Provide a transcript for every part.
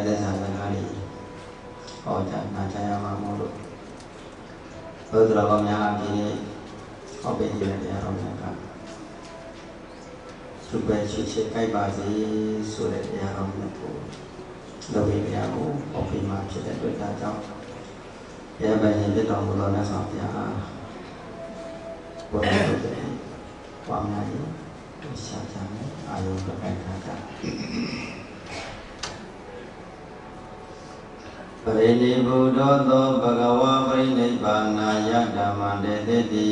သက်သာစကားလေးဟောကြားနာကြားရမှာမို့လို့ဘုရားတော်များအပြည့်ဟောပေးကြတဲ့တရားတော်များကသူပဲချစ်ချစ်ကြိုက်ပါစေဆိုတဲ့တရားတော်မျိုးကိုလုပ်ပေးရကိုဟောပေးမှဖြစ်တဲ့အတွက်ဒါကြောင့်ရပါရင်ပြတော်မူသောမြတ်စွာဘုရားဘုရားတော်တဲ့ဝါများကြီးရှားချမ်းအာယုပကိုင်ထားကြပရိနိဗ္ဗုတောသောဘဂဝါပရိနိဗ္ဗာနာယဓမ္မတေတိတိ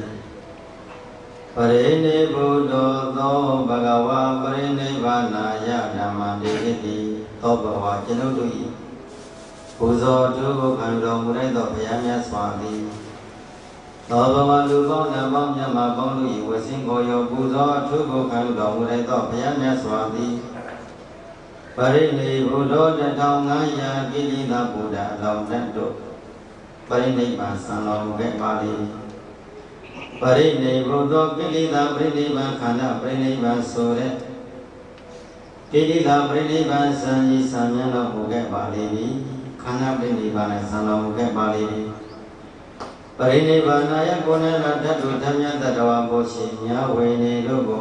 ပရိနိဗ္ဗုတောသောဘဂဝါပရိနိဗ္ဗာနာယဓမ္မတေတိတိသောဘဝကျွန်ုပ်တို့၏ပူဇော်တုကိုခံတော်မူတဲ့သောဘုရားမြတ်စွာသည်သောဘဝလူပေါင်းနတ်ပေါင်းမြတ်မာပေါင်းတို့၏ဝဆင်းကိုရောပူဇော်အထုကိုခံတော်မူတဲ့သောဘုရားမြတ်စွာသည်ပရိနိဗ္ဗုတော1500ကိလေသာဘုရားအလောင်းတတို့ပရိနိဗ္ဗာန်ဆံတော်မူခဲ့ပါလေပရိနိဗ္ဗုတောကိလေသာပရိနိဗ္ဗာန်ခန္ဓာပရိနိဗ္ဗာန်ဆိုတဲ့ကိလေသာပရိနိဗ္ဗာန်ဆံဤဆံမြတ်တော်မူခဲ့ပါလေခန္ဓာပရိနိဗ္ဗာန်နဲ့ဆံတော်မူခဲ့ပါလေပရိနိဗ္ဗာနာယကိုယ်နဲ့ဓာတုဓမ္မတတဝဘုရှင်ညာဝေနေတို့ကို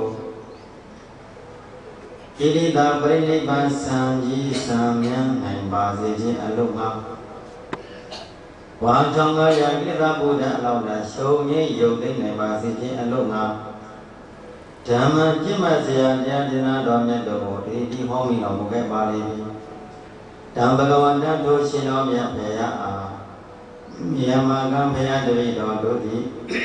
ကိလေသာပရိနိဗ္ဗာန်ဆံကြီးဆံမြတ်နိုင်ပါစေခြင်းအလို့ငါဝါထောင်ကရာကိလေသာဘုရားအလောင်းသာရှုံးငြိမ်းယုတ်သိမ့်နိုင်ပါစေခြင်းအလို့ငါဓမ္မပြည့်မစရာတရားဒေသနာတော်မြတ်တော်ကိုဒီဟောမိတော်မူခဲ့ပါလိမ့်ဓမ္မဘဂဝန္တတို့ရှင်တော်မြတ်ဖေယအားမြန်မာကံဖေယတပိတော်တို့သည်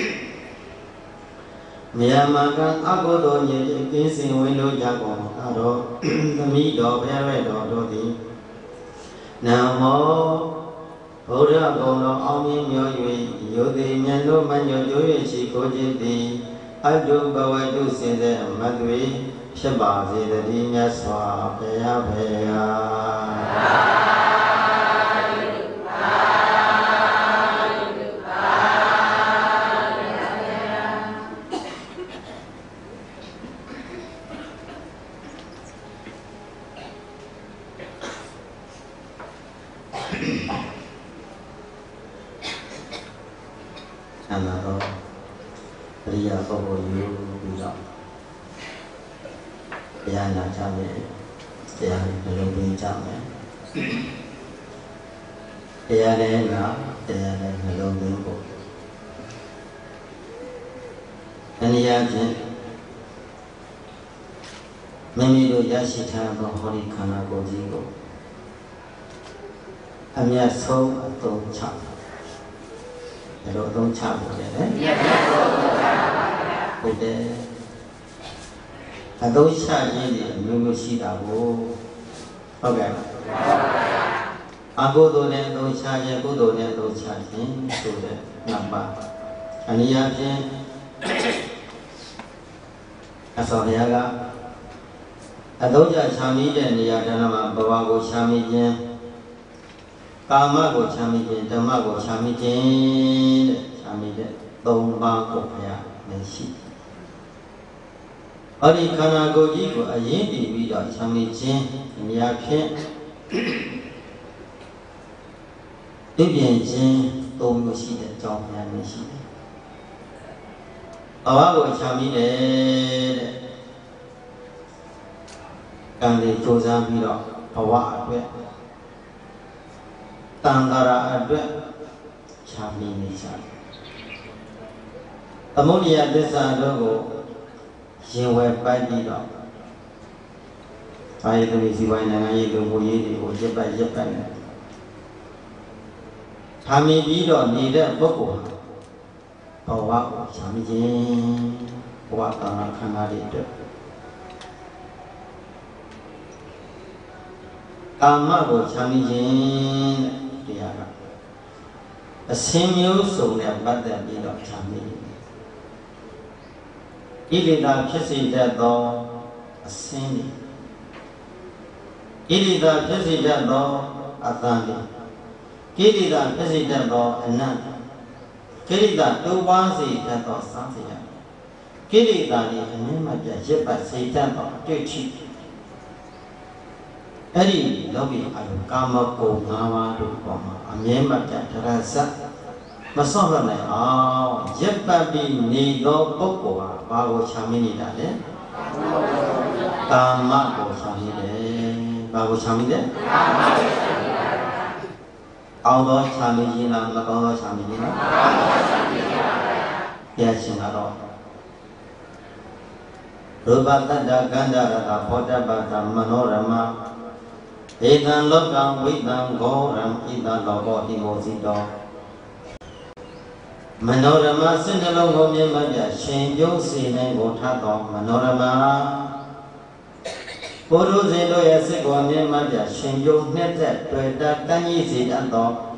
မြန်မာကံအကုသိုလ်ညင်ကင်းစင်ဝင်လို့ကြကုန်တော့သမီးတော်ဘုရားရဲ့တော်တို့သည်နမောဘုရားကုံတော်အောင်မြင်မြော်၍ယုတိဉာဏ်တို့မညွတ်၍ရှိကိုခြင်းသည်အတုဘဝတုစင်စေမတ်တွေဖြစ်ပါစေတည်းမြတ်စွာဘုရားဖေယအရိယာပုဂ္ဂိုလ်ယူပြီးတော့တရားနာကြမယ်တရားနှလုံးသွင်းကြမယ်တရားနဲ့နာတရားနဲ့နှလုံးသွင်းဖို့အနည်းအားဖြင့်မိမိတို့ရရှိထားသောဟောဒီခန္ဓာကိုယ်ကြီးကိုအမြတ်ဆုံးအသုံးချဘယ်လိုအသုံးချဖို့လဲဟုတ်တယ်အသုံးချခြင်းဒီမျိုးမျိုးရှိတာကိုဟုတ်ကဲ့အကုသိုလ်နဲ့အသုံးချခြင်းကုသိုလ်နဲ့အသုံးချခြင်းဆိုတဲ့နှစ်ပါးအနည်းအားဖြင့်အစောဘုရားကအသုံးချချမ်းမိတဲ့နေရာတဏ္ဍမှာဘဝကိုချမ်းမိခြင်းကာမကိုချမ်းမိခြင်းဓမ္မကိုချမ်းမိခြင်းတဲ့ချမ်းမိတဲ့သုံးပါးကိုဘုရားလည်းရှိဟောဒီခန္ဓာကိုယ်ကြီးကိုအရင်တည်ပြီးတော့ချမ်းမိခြင်းအများဖြင့်သိပြင်ခြင်းသုံးမျိုးရှိတဲ့အကြောင်းဘုရားလည်းရှိတယ်ဘဝကိုချမ်းမိတယ်တဲ့ကံလေးကြိုးစားပြီးတော့ဘဝအတွက်တန်ခါရအတွက်ချမ်းမြေ့နေကြတယ်သမုဒိယသစ္စာတို့ကိုရင်ဝယ်ပိုက်ပြီးတော့ဘာယသမီးစီပိုင်းနိုင်ငံရေးလူမှုရေးတွေကိုရပ်ပတ်နေချမ်းမြေ့ပြီးတော့နေတဲ့ပုဂ္ဂိုလ်ဘဝကိုချမ်းမြေ့ခြင်းဘဝတန်ခါခန္ဓာတွေအတွက်ကာမကိုချမ်းမြေ့ခြင်းတရားကအစင်းမျိုးစုံနဲ့ပတ်သက်ပြီးတော့ချမ်းမြေ့ဣတိတာဖြစ်စေတတ်သောအစင်းတွေဣတိတာဖြစ်စေတတ်သောအတန်တွေကိရိတာဖြစ်စေတတ်သောအနတ်ကိရိတာတိုးပွားစေတတ်သောစားစေရကိရိတာတွေအမြင့်မှပြရစ်ပတ်စေတတ်သောအတွေ့အထိ Eri lobi ayu kama ko ngawa tu koma amyema kya terasa masohra nai aw yeppabi ni do pokko ha ba ko chami ni da le kama ko chami le ba ko chami le aw do chami yin la ma kaw do chami yin la ya chin la do rupa tanda ganda rata phoda bata manorama Edan lokam widan goram idan loko himosito Manorama sinalong myamabya shenjo sinen go thato manorama Puru zendo yasiko myamabya shenjo hnetset tweta kanyi sidato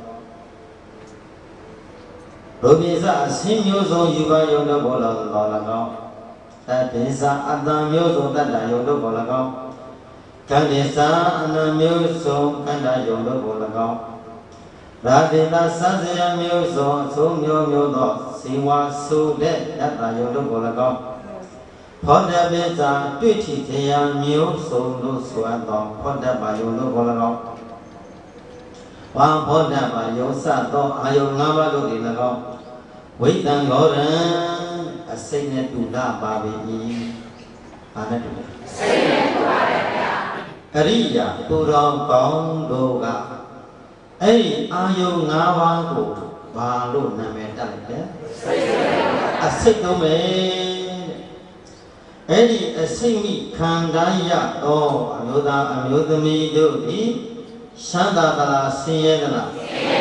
Rubisa asimyo so yuba yondo bola lolako Tatisa atam yoso tata yondo bolako Kandisa anamyoso kanda yondo bolako Radita sasya myoso so myodo siwa so de tata yondo bolako Phoda besa twiti teya myoso lo suato phoda ba yondo bolako Wa phoda ba yosa to ayo ngaba lo di lako Witan goran asayne tula ba bi ana tu asayne tula ya Ariya Pura Kaung Doga Eri Ayo Ngawa Go Balu Name Talite Asikome Eri Asimi Kandaya O Ayoda Ayodami Dodi Shanda Dala Siyedana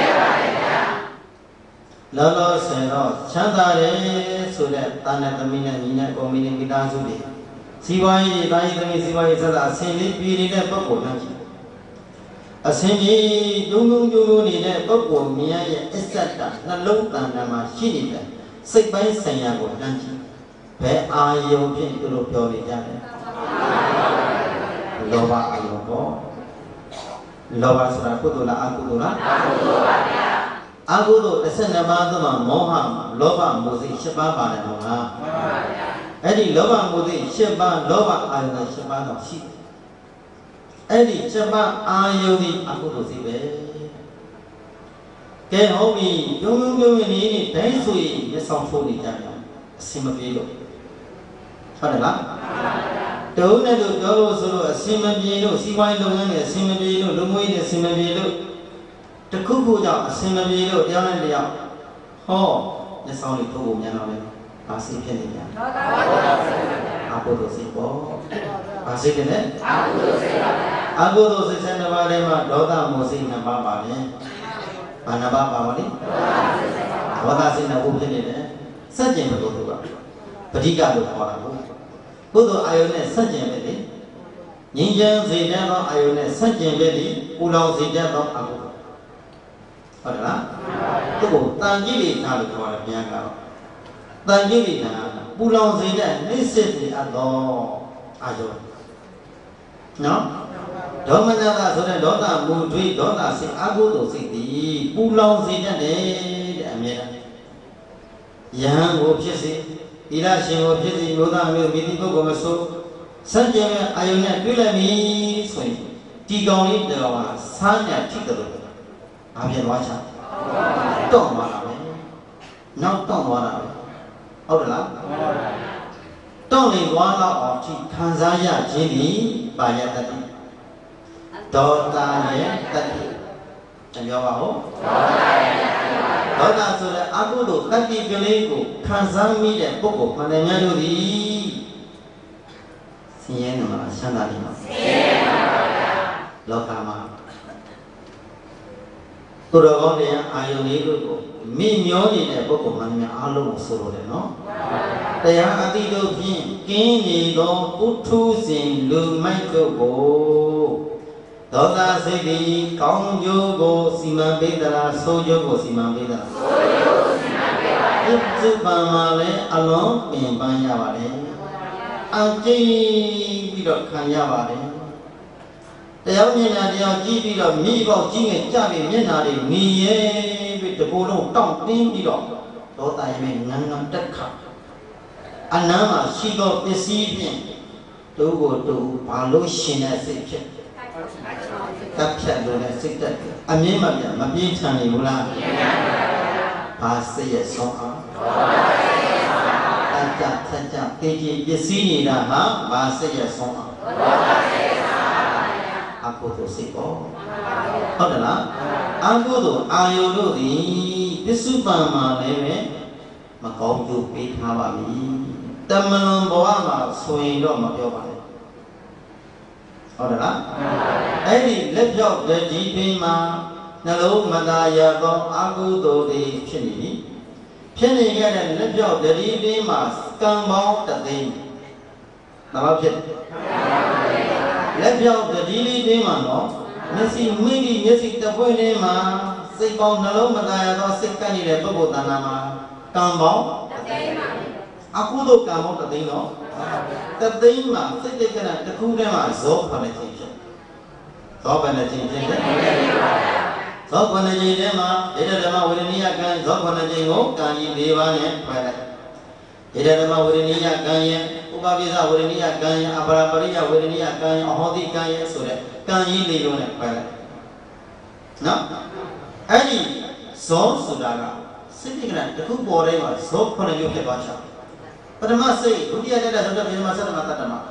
Lolo Sero Shanda Re Sude Tana Tamina Nina Komini Kita Sudi Siwai Dai Dami Siwai Sada Asini Piri Ne Pako Nanji Asini Dungung Dungung Ni Ne Pako Mia Ye Esata Nalung Tanama Shini Pe Sikbai Sanya Go Nanji Pe Ayo Pin Turu Pyori Jane Loba Ayo Go Loba Sura Kudula Akudula Akudu Esena Madama Moha Loba Musi Sheba Bane Moha Edi loba mudi sheba loba ayona sheba no shi. Edi sheba ayoni aku tu si be. Ke hobi yung ni dai sui ye song fu ni jaya. Asima bielo. Ada lah. Tahu na tu kalau solo asima bielo siwai longan ni asima bielo lumui ni asima bielo. Tekuku jauh asima bielo dia nak dia. Ho ye song ni tu bukan nama. Asih ni ya. Aku tu siapa? Asih ni? Aku tu sesuatu balik mah doa musim nampak balik. Mana bapa balik? Doa sih nak buat ni ni. Saja betul tu kan. Pergikan tu orang tu. Betul ayunan saja beli. Ninjang saja tu ayunan saja beli. Pulau saja tu aku. Ada? Tu tanggi di thal orang yang kau. Tanggi na pulau saja ni sesi atau ayo, no? Doma nada sudah dota mudui dota si aku tu si di pulau saja ni amira. Yang opsi si, ila si opsi si dota ambil midi tu kau masuk. Saja ayunya bila ni sui tiga ni dewa sanya tiga tu, ambil wajah. Tong mana ni? Nak tong mana ni?ဟုတ်လားတောင်းနေသွားတော့အထိခံစားရခြင်းဒီပါရတတိဒေါသရဲ့တတိပြောပါဦးဒေါသဆိုတဲ့အကုသိုလ်တတိကလေးကိုခံစားမိတဲ့ပုဂ္ဂိုလ်ခန္ဓာများတို့သည်ဆင်းရဲနေမှာချမ်းသာနေမှာဆင်းရဲပါဗျာလောကမှာသူတော်ကောင်းတွေအာယုန်လေးတို့ကိုမိမျောနေတဲ့ပုဂ္ဂိုလ်မှန်များအားလုံးကိုဆိုလို့တယ်နော်တရားအတိတို့ဖြင့်ကင်းနေသောပုထုဇဉ်လူမိုက်တို့ကိုဒေါသစိတ်သည်ကောင်းကျိုးကိုစီမံပေးသလားဆိုးကျိုးကိုစီမံပေးသလားဆိုးကျိုးကိုစီမံပေးပါဘုသူပံမှာလည်းအလုံးပင်ပန်းရပါတယ်အကျိပြီးတော့ခံရပါတယ်တရားမျက်နှာတရားကြည့်ပြီးတော့မိပေါက်ကြီးငယ်ကြပြီးမျက်နှာတွေမြည်ရဲပြီးတကူလုံးတောင့်တင်းပြီးတော့ဒေါသရဲ့ငန်းငန်းတက်ခါအနမ်းမှာရှိသောပစ္စည်းဖြင့်တို့ကိုတို့ဘာလို့ရှင်တဲ့စိတ်ဖြစ်တပ်ဖြတ်လို့လည်းစိတ်တက်အမြင်မှပြမပြင်းထန်နေဘူးလားဘာစိတ်ရဲ့ဆုံးအောင်အကြထကြတေးကြီးပစ္စည်းနေတာဟာဘာစိတ်ရဲ့ဆုံးအောင်အကုသိုလ်စိတ်ပေါ့ဟုတ်တယ်လားအကုသိုလ်အာယုတို့သည်ပစ္စုပန်မှာလည်းပဲမကောင်းကျိုးပေးထားပါပြီတမလွန်ဘဝမှာဆိုရင်တော့မပြောပါနဲ့ဟုတ်တယ်လားအဲ့ဒီလက်ပြောက်တတိပင်မှာနှလုံးမသာရသောအကုသိုလ်တွေဖြစ်နေပြီဖြစ်နေခဲ့တဲ့လက်ပြောက်တတိပင်မှာကံပေါင်းတသိန်းဘာဖြစ်လက်ပြောက်တတိလေးပင်မှာတော့မျက်စိမိမိမျက်စိတပွင့်လေးမှာစိတ်ပေါင်းနှလုံးမသာရသောစိတ်ကပ်နေတဲ့ပုဂ္ဂိုလ်တဏ္ဍာမှာကံပေါင်းတသိန်းပါအကုသိုလ်ကံပေါင်းတသိန်းတော့တသိန်းမှာစိတ်တက်ကတခုတည်းမှာဇောဖနဲ့ချင်းဖြစ်ဇောဖနဲ့ချင်းဖြစ်တယ်ဇောဖနဲ့ချင်းထဲမှာဣဒဓမ္မဝေဒနိယကံဇောဖနဲ့ချင်းကိုကံကြီး၄ပါးနဲ့ဖွဲ့လိုက်ဣဒဓမ္မဝေဒနိယကံရဲ့ဥပပိသဝေဒနိယကံရဲ့အပရပရိယဝေဒနိယကံရဲ့အဟောတိကံရဲ့ဆိုတဲ့ကံကြီး၄လုံးနဲ့ဖွဲ့လိုက်နော်အဲ့ဒီဇောဆိုတာကစိတ်တက်ကတခုပေါ်တိုင်းမှာဇောဖနဲ့ရုပ်ဖြစ်သွားချာပထမစိတ်ဒုတိယတက်တဲ့သုတ္တပင်မသတ္တမတတ္တမ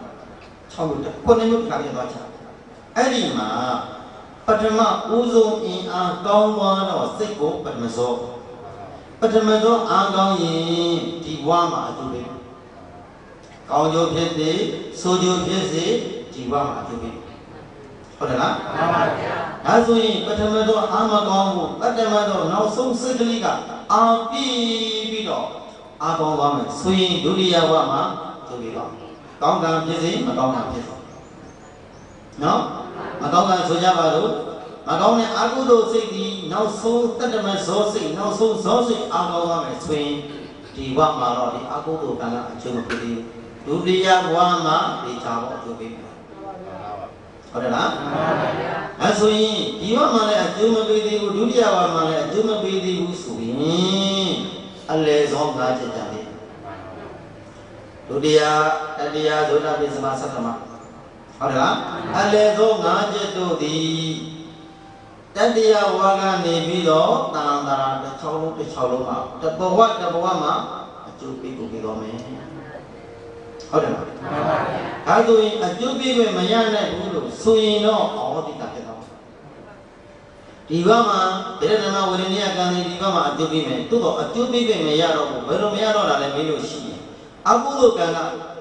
6မျိုးတက်ခုနှစ်မျိုးခါပြသွားချာအဲ့ဒီမှာပထမဦးဆုံးအင်အားကောင်းသွားတော့စိတ်ကိုပထမဇောအားကောင်းရင်ဒီဘဝမှာအတူပဲကောင်းကျိုးဖြစ်စေဆိုးကျိုးဖြစ်စေဒီဘဝမှာအတူပဲဟုတ်တယ်လားမှန်ပါဗျာဒါဆိုရင်ပထမဇောအားမကောင်းဘူးပထမဇောနောက်ဆုံးစိတ်ကလေးကအာပြီးတော့အားကောင်းသွားမယ်ဆိုရင်ဒုတိယဘဝမှာသူပြီးတော့ကောင်းကံဖြစ်စေမကောင်းကံဖြစ်စေနော်မကောင်းကံဆိုကြပါလို့မကောင်းတဲ့အကုသိုလ်စိတ်ဒီနောက်ဆုံးတတ္တမဇောစိတ်နောက်ဆုံးဇောစိတ်အားကောင်းသွားမယ်ဆိုရင်ဒီဘဝမှာတော့ဒီအကုသိုလ်ကံကအကျိုးမပေးသေးဘူးဒုတိယဘဝမှာဒီချာတော့အကျိုးပေးမယ်ဟုတ်တယ်လားအဲဆိုရင်ဒီဘဝမှာလည်းအကျိုးမပေးသေးဘူးဒုတိယဘဝမှာလည်းအကျိုးမပေးသေးဘူးဆိုရင်အလယ်ဆုံး၅ချက်ကြတယ်ဒုတိယတတိယသုတ္တပိစမသတ္တမဟုတ်တယ်လားအလယ်ဆုံး၅ချက်တို့သည်တတိယဝါကနေပြီးတော့တန်တရာတစ်ချောင်းလုံးမှာတဘဝမှာအကျိုးပေးကိုပြီးတော့မယ်ဟုတ်တယ်လားမှန်ပါဗျာဒါဆိုရင်အကျိုးပေးခွင့်မရနိုင်ဘူးလို့ဆိုရင်တော့အောဟောတိကဖြစ်တော့ဒီဘက်မှာဗေဒနာဝေဒနိယကံဒီဘက်မှာအကျိုးပေးမယ်သို့တော့အကျိုးပေးခွင့်မရတော့ဘူးဘယ်လိုမရတော့တာလဲမေးလို့ရှိရင်အကုသိုလ်ကံက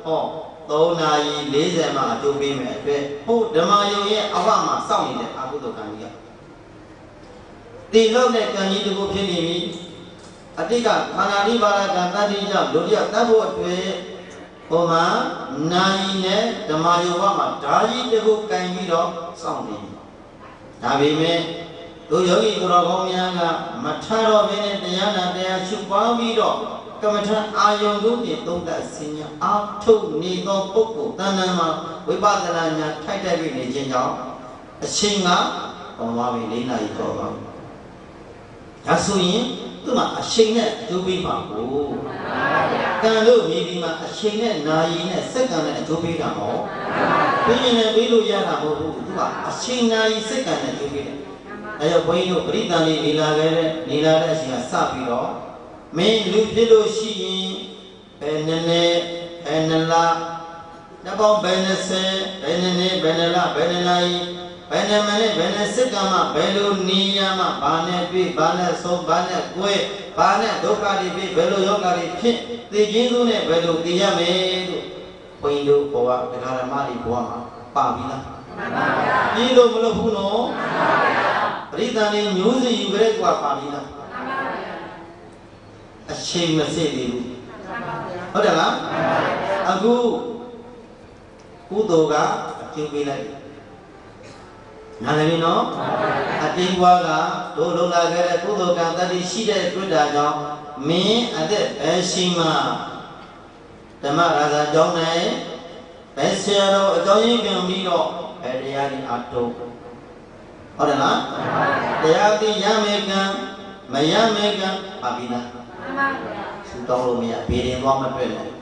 3 နာရီ40မှာအကျိုးပေးမယ်အတွက်ဟုတ်ဓမ္မယုံရဲ့အဝမှာစောင့်နေတဲ့အကုသိုလ်ကံကြီးကဒီလောက်တဲ့ကံကြီးတခုဖြစ်နေပြီအတိတ်ကခန္ဓာဓိပါရကံတတ္တိကြောင့်လူတယောက်တတ်ဖို့အတွက်ဟိုမှာနိုင်နဲ့ဓမ္မယုံဘမှာဓာကြီးတခုကင်ပြီးတော့စောင့်နေဒါပေမဲ့တို့ယောဂီသူတော်ကောင်းများကမထတော့ဘဲနဲ့တရားနာတရားရှုပွားပြီးတော့ကမ္မထအာယုံတို့ဖြင့်သုံးသပ်ဆင်ញအာထုတ်နေသောပုဂ္ဂိုလ်တဏ္ဍာမှာဝိပဿနာဉာဏ်ထိုက်တက်ပြီးနေခြင်းကြောင့်အချိန်ကပေါ်သွားပြီ၄ နာရီကျော်သွားပြီဒါဆိုရင်သူ့မှာအချိန်နဲ့အကျိုးပေးပါဘူးကံလို့မြည်ဒီမှာအချိန်နဲ့နာရီနဲ့စက္ကန့်နဲ့အကျိုးပေးတာမဟုတ်ပြီးရင်လည်းပေးလို့ရတာမဟုတ်ဘူးသူကအချိန်နာရီစက္ကန့်နဲ့အကျိုးပေးတယ်အဲကြောင့်ဘုန်းကြီးတို့ပရိသတ်လေးနေလာတဲ့အချိန်ကစပြီးတော့မင်းလူဖြစ်လို့ရှိရင်ဘယ်နည်းဘယ်နှလားတပေါင်းဘယ်20ဘယ်နည်းဘယ်နှလားဘယ်နှလားဘယ်နှမနဲ့ဘယ်နှစက္ကန့်မှဘယ်လိုနေရမှဘာနဲ့တွေ့ဘာနဲ့ဆုံးဘာနဲ့ကိုယ်ဘာနဲ့ဒုက္ခတွေဖြစ်ဘယ်လိုယောဂတွေဖြစ်သိခြင်းစုနဲ့ဘယ်လိုသိရမယ်လို့ဘုန်းကြီးတို့ဘဝတရားဓမ္မတွေဘဝမှာပါပြီလားမှန်ပါဗျာပြီးလို့မလို့ဘူးနော်မှန်ပါဗျာပရိသတ်တွေမျိုးစီယူကြတဲ့ကွာပါပြီလားမှန်ပါဗျာအချိန်မစစ်သေးဘူးဟုတ်တယ်လားအခုကုသိုလ်ကအကျိုးပေးလိုက်နားလည်ပြီနော်အတိတ်ဘဝကတို့လုံလာခဲ့တဲ့ကုသိုလ်ကံတတ္တိရှိတဲ့တွေ့တာကြောင့်မင်းအသက်ပဲရှိမှဓမ္မရာဇာကြောင့်နဲ့ပဲဆရာတော်အကြောင်းရင်းပြန်ပြီးတော့တရားဒီအတုဟုတ်တယ်လားတရားဒီရမယ်ကံမရမယ်ကံပါပြီလားမှန်ပါဗျာသူတောင်းလို့မရဘေးရင်သွားမတွေ့နဲ့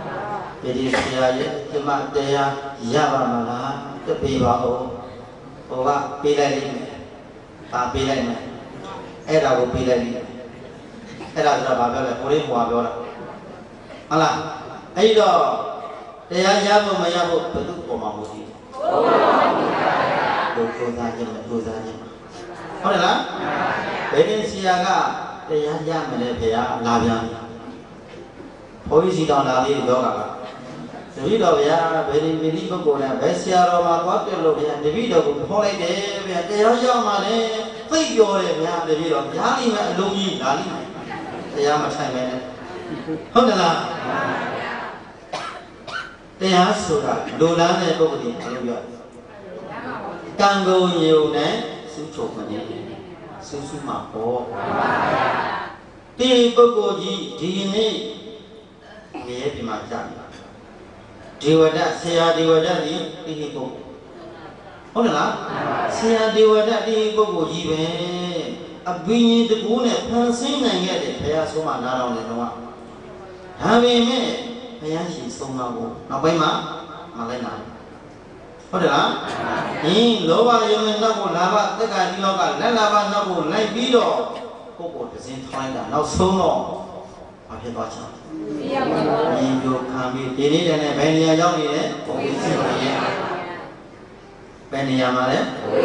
ဒီဆရာရဲ့ဒီမှာတရားရပါမလားတပေးပါဦးဘ Oga pila ini, tak pila ini. Era aku pila ini. Era sudah bapak boleh buat apa? Alah, ayo dia jago menjago betul pemamu sih. Betul saja. Ada lah. Begini siaga dia jago menjadi labian. Polisi tahun lalu itu apa? Jadi dah ya, beri pokoknya, besiar orang kuat kalau ya, jadi dah boleh deh, dia jago mana, tiga orang ya, jadi dah jali mana, lungi jali mana, dia macam mana? Ada lah. Dia sudah, dolan ni pokoknya, kalau ya, kanggo nhiều này, susu mana, susu mapo, ti pokoknya di ni. Dia dimacam. Diwada, saya diwada di hidup. Oh lah, saya diwada di hidup jiwa. Abis itu punya pensiun yang ada, saya semua narang ni semua. Habis ni, saya si semua bu. Apa yang malai nak? Oh lah, ini loba yang nak bu laba, tegak di loba, laba nak bu lain bido. Kau tersin thai dah, nak semua. Apa yang baca? Hidup kami ini dan benia jauh ini, polisi ni. Benia mana?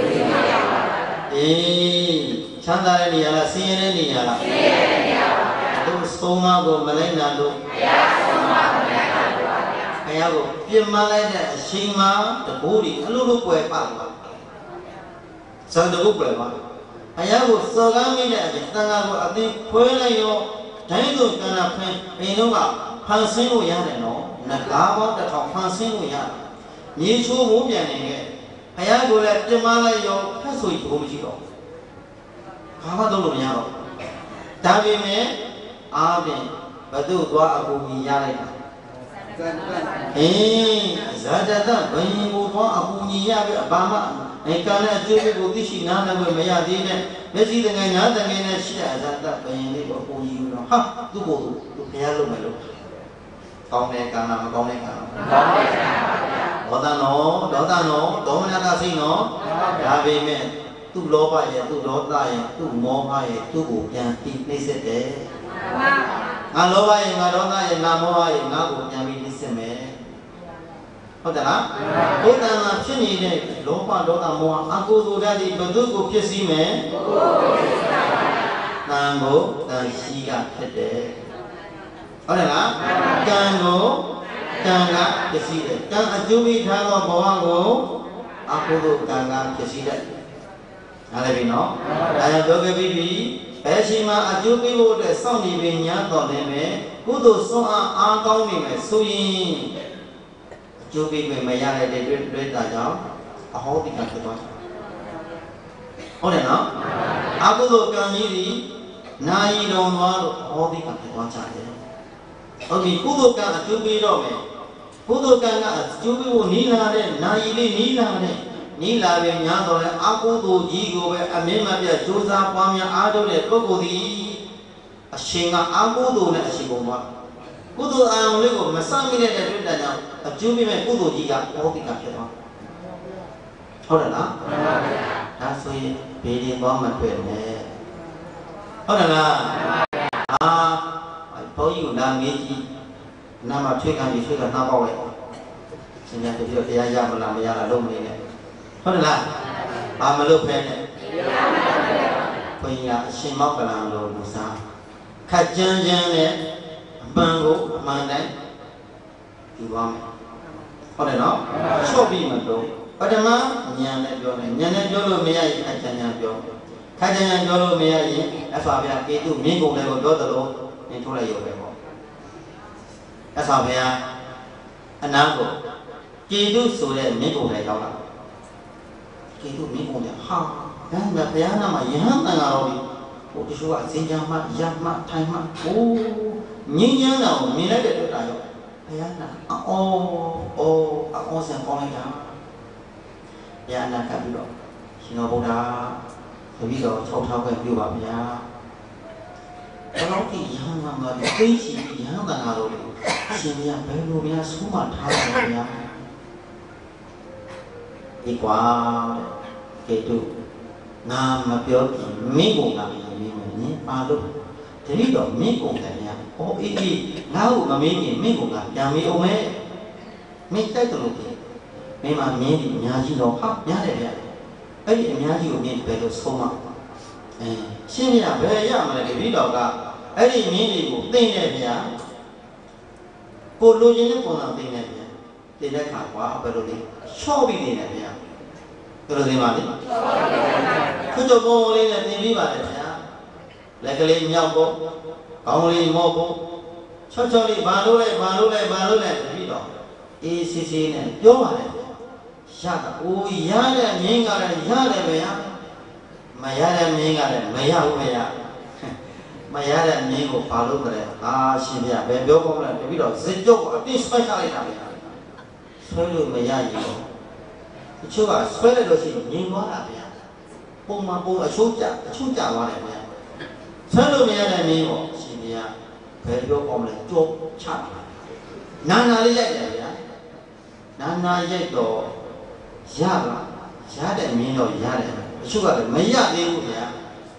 Chandra ni ala, CNN ni ala. Tu semua go Malay nado. Ayah go, dia Malay ni Singma, terpuri, lalu kuat apa? Saya tu kuat apa? Ayah go, seorang ni ada, tengah go, ada kuat layu. Jadi tu kerana penuh pensiun tu yang no, nak laba tak pensiun tu yang, ni cuma mungkin ni ke, ayah boleh cemala yo, kasih itu mesti lo, apa tu lo yang lo, tapi me, abe, betul tua aku ni yang ni, zada dah, banyak tua aku ni yang bama. Kerana juga bukti sih nana bermaya di ni, mesti dengan nana dengan siapa zada banyak ni aku ni orang, ha, tu bodoh, tu kaya lo melu. Kau ni kan nama kau ni kan. Dosa no, mana kasih no. Tapi me, tu lopa ye, tu dosa ye, tu moha ye, tu bukan tip ni sete. Lopa ye, dosa ye, moha ye, bukan ni sete. Betul tak? Betul nak sini ni, lopa dosa moha. Aku tu jadi betul aku kesi me. Nanggo dan siap sete. Ada tak? Kanggo, kangga kesida. Kang ajubi thalo bawago, aku tu kangga kesida. Ada bino? Ada doge bibi. Esima ajubi bude song ni binya to ni me. Kudu soa angkau ni me suyi. Ajubi me maya le de tajam. Ahau tiga ketua. Ada tak? Aku tu kang ni nai dong luar ahau tiga ketua saja. Okey, kudukan ajubi dome. Kudukan ajubi wo nila de, nila de. Nila be nyado le, aku tu jigo be, amema be josa pamya ado le, kogodi. Asinga aku tu le asigoma. Kudu ayam le ko, masami le de dana. Ajubi me kudu jiga, oh tiga kita. Ada lah. Nasui beri bama perne. Ada lah. Bố yêu nam nghĩa chi nam mà chơi cả nam bao vậy xin nhà tôi thì ai ra mà làm ra là luôn này này thôi được là mà lúc này này bây giờ xin móc cái làm rồi một sao khách chân này mang gỗ mang đấy thì bom thôi này nó số bi mà đồ ở đây mà nhà này cho luôn mấy ai khách chân nhà cho luôn mấy ai ở phía bên kia tu miếng cũng này còn đó rồi nên thôi là nhiều vậy không? Cái sao vậy anh nói cô, chỉ tu số này mấy cô này đâu là, chỉ tu mấy cô này ha, cái mà phải anh mà nhớ ta nào đi, cô chỉ số xin giang mắt, thay mắt, nhớ nào mình lấy được cái nào, phải anh là, ô xem con này sao, ya anh là cái gì đó, xin ngồi bồ đà, thì bây giờ thâu cái điều bảo bây giờ. Kalau kita yang mengalami krisis yang mengalami sehingga perlunya semua hal yang ikhwan 给都那么标记民工那边民们马路，这里头民工的呀，哦，哪有个民工啊？ยังมีองค์ไม่ใช่ตลกเลยไม่มามีดิญาติเราฮะญาติเนี่ยไอ้ญาติอยู่นี่ไปလို့ဆုံးမရှင်းပြဘယ်ရမလဲဒီပြီးတော့ကအဲ့ဒီမင်းကြီးကိုသိနေဗျာကိုလိုချင်တဲ့ပုံစံသိနေဗျာသိတဲ့ခါကွာဘယ်လိုလဲချော့ပြီးနေတယ်ဗျာဘယ်လိုသိပါလဲခုတော့ပုံလေးနဲ့သင်ပြီးပါတယ်ဗျာလက်ကလေးမြောက်ဖို့ခေါင်းလေးမော့ဖို့ချော့လေးဘာလို့လဲပြီးတော့အေးစီစီနဲ့ပြောပါတယ်ရတာအိုးရတဲ့မြင်းကလည်းရတယ်ဗျာမရတဲ့မြင်းကလည်းမရဘူးဗျာမရတဲ့မြင်းကိုဘာလို့ကြလဲရှင်ဗျာဘယ်ပြောကောင်းလဲတပြီးတော့ဇစ်ကျုပ်ကိုအတင်းဆွဲချလိုက်တာဗျာဆွဲလို့မရရင်တချို့ကဆွဲလိုက်လို့ရှိရင်ငြိမ်သွားတာဗျာပုံမှန်အချိုးကျသွားတယ်ဗျာဆွဲလို့မရတဲ့မြင်းကိုရှင်ဗျာဘယ်ပြောကောင်းလဲကြောချတာနာလေးရိုက်တယ်ဗျာနာရိုက်တော့ရတဲ့မြင်းတော့ရတယ်အချို့ကလည်းမရသေးဘူးဗျာ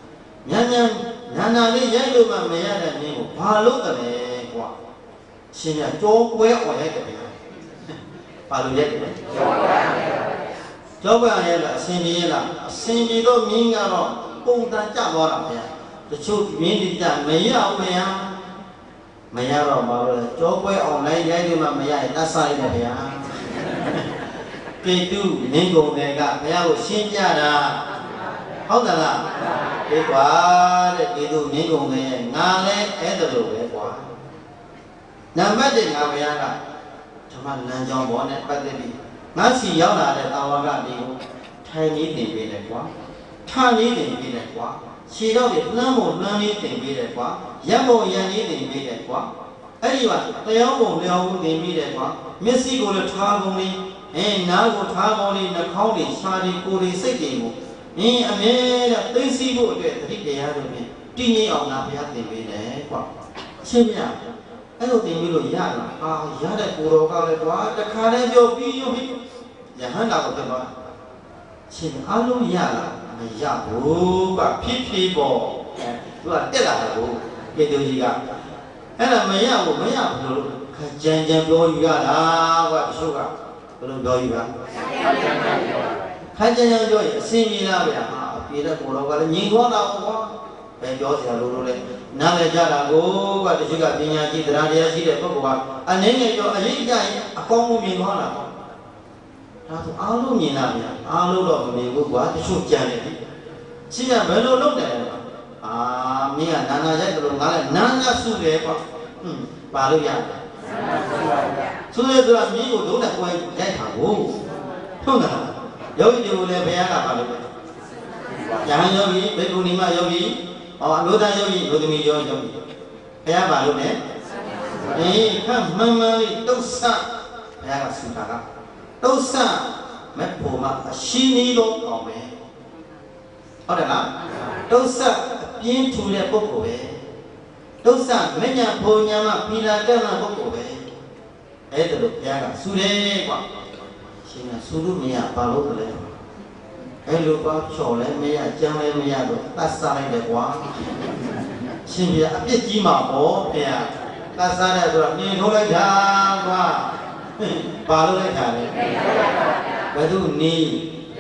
နာလေးရိုက်လို့မှမရတဲ့မြင်းကိုဘာလို့ကလဲကွာရှင်ဗျာကြောကွဲအောင်ရိုက်တယ်ဗျာဘာလို့ရိုက်တယ်ကြောကွဲအောင်ရိုက်လားအရှင်ကြီးလားအရှင်ကြီးတော့မြင်းကတော့ပုံတန်ကျသွားတာဗျာတချို့မြင်းဒီကျမရအောင်ဗျာမရတော့ဘာလို့လဲကြောကွဲအောင်လိုက်ရိုက်လို့မှမရရင်တတ်ဆိုင်တယ်ဗျာကေတုမင်းကုံတွေကဘုရားကိုရှင်းပြတာဟုတ်တယ်လားဒီကွာတဲ့ကေတုမင်းကုံတွေငါလည်းအဲ့ဒါလိုပဲကွာနံပါတ်1ငါဘုရားကဓမ္မလမ်းကြောင်းပေါ်နဲ့ပတ်သက်ပြီးငါစီရောက်လာတဲ့တာဝကဒီကိုထိုင်ကြီးတင်ပေးတယ်ကွာထားကြီးတင်ပေးတယ်ကွာခြေတော့ဒီလှမ်းပုံလှမ်းလေးတင်ပေးတယ်ကွာရက်ပုံရန်လေးတင်ပေးတယ်ကွာအဲ့ဒီမှာတရားပုံလျော်မှုတင်ပေးတယ်ကွာမျက်စိကိုလည်းထားပုံလေးနားကိုထားကောင်းလေးနှာခေါင်းလေးရှားလေးကိုယ်လေးစိတ်တွေကိုအမြဲတမ်းသိသိဖို့အတွက်သတိတရားတို့ဖြင့်တည်ငြိမ်အောင်ငါဘုရားသင်ပေးတယ်ကွာအရှင်းမြတ်အဲ့လိုသင်ပြီးလို့ရလားရတဲ့ကိုယ်တော်ကလည်းကွာတခါတည်းပြောပြီးရုပ်ပြီးယဟန္တာကိုပြောရှင်အားလုံးရလားမရဘူးကွာဖြစ်ပေါ့သူကတက်လာတယ်ကိုကေတူကြီးကအဲ့ဒါမရဘူးလို့ကြံပြောယူရတာကွာတချို့ကဘယ်လိုပြောယူပါခိုင်ကြံပြောရင်အစင်ကြီးလားဗျာအပြေတဲ့ကိုယ်တော်ကလည်းငြိမ်သွားတာကွာဘယ်ပြောစရာလို့လဲနားလည်ကြတာကိုကတချို့ကပညာရှိတရားတရားရှိတဲ့ပုဂ္ဂိုလ်ကအနည်းငယ်ပြောအရေးကြရင်အကောင်းကိုမြင်သွားတာပေါ့ဒါဆိုအားလုံးမြင်တာဗျာအားလုံးတော့မမြင်ဘူးကွာတချို့ကြံနေတယ်ရှိရဘယ်လိုလုပ်တယ်လဲမင်းကနာနာရိုက်တယ်လို့ငါလည်းနာနာစုတယ်ကွာပါလို့ရတယ်ဆိုရဆိုတာမြင်းကိုလုံးနဲ့ကိုယ်ရိုက်တာကိုဟုတ်လားယောဂီတွေကိုလည်းဘုရားကပါလို့ညာယောဂီဘေကုဏီမယောဂီအမျိုးသားယောဂီလူသမီးယောဂီဘုရားပါလို့ ਨੇ ခတ်မှန်လေးတုတ်ဆဘုရားကဆူတာကတုတ်ဆမဲ့ဖို့မှာအရှိနီးတော့အောင်ပဲဟုတ်တယ်လားတုတ်ဆပြင်းထူတဲ့ပုဂ္ဂိုလ်ပဲတုတ်ဆမညာဘုံညာမှာပီလာတက်လာပုဂ္ဂိုလ်ပဲအဲ့ဒါလို့ဘုရားကဆူတယ်ကွာရှင်ကဆူလို့မရပါလို့ကလေးအဲ့လိုပါချော်လဲမရကြမ်းလဲမရတော့တတ်စားလိုက်တယ်ကွာရှင်ပြအပြစ်ကြီးမှာပေါ့ဘုရားတတ်စားတယ်ဆိုတော့မြင်ထိုးလိုက်တာကွာပါလို့လိုက်တာလေဘယ်သူနီး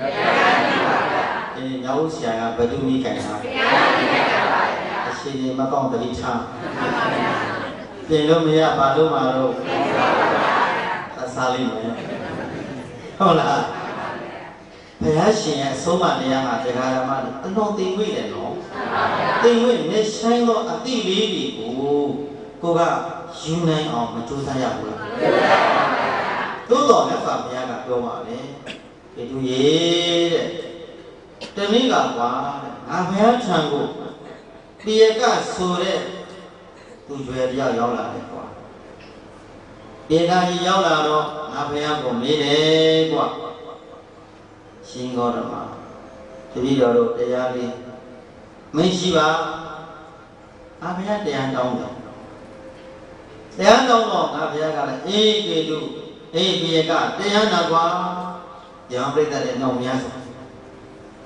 ညောင်းဆရာကဘယ်သူနီးခိုင်တာအရှင်ကြီးမကောင်းတတိထားပြင်လို့မရပါလို့မှာတော့တတ်စားလိမ့်မယ်ဟုတ်လားဘုရားရှင်ရဲ့အဆုံးအမတရားမှာတရားဓမ္မတွေအလွန်သိမ်ဝိတယ်နော်သိမ်ဝိနေဆိုင်သောအတိလေးတွေကိုကယူနိုင်အောင်မကြိုးစားရဘူးလားသို့တော်လည်းဘုရားကပြောပါလေဒီသူရေးတဲ့တနည်းကကွာငါဘုရားထံကိုတရားကဆိုတဲ့သူကျွယ်တရားရောက်လာတယ်ကွာတရားကြီးရောက်လာတော့ငါဘုရားကိုမေးတယ်ကွာရှင်ဂေါတမတပည့်တော်တို့တရားလေးမရှိပါငါဘုရားတရားတောင်းတယ်တရားတောင်းတော့ငါဘုရားကလည်းအေးကေတုအေးပြေကတရားနာကွာရောင်ပြိတ္တရဲ့နှောင်များဆို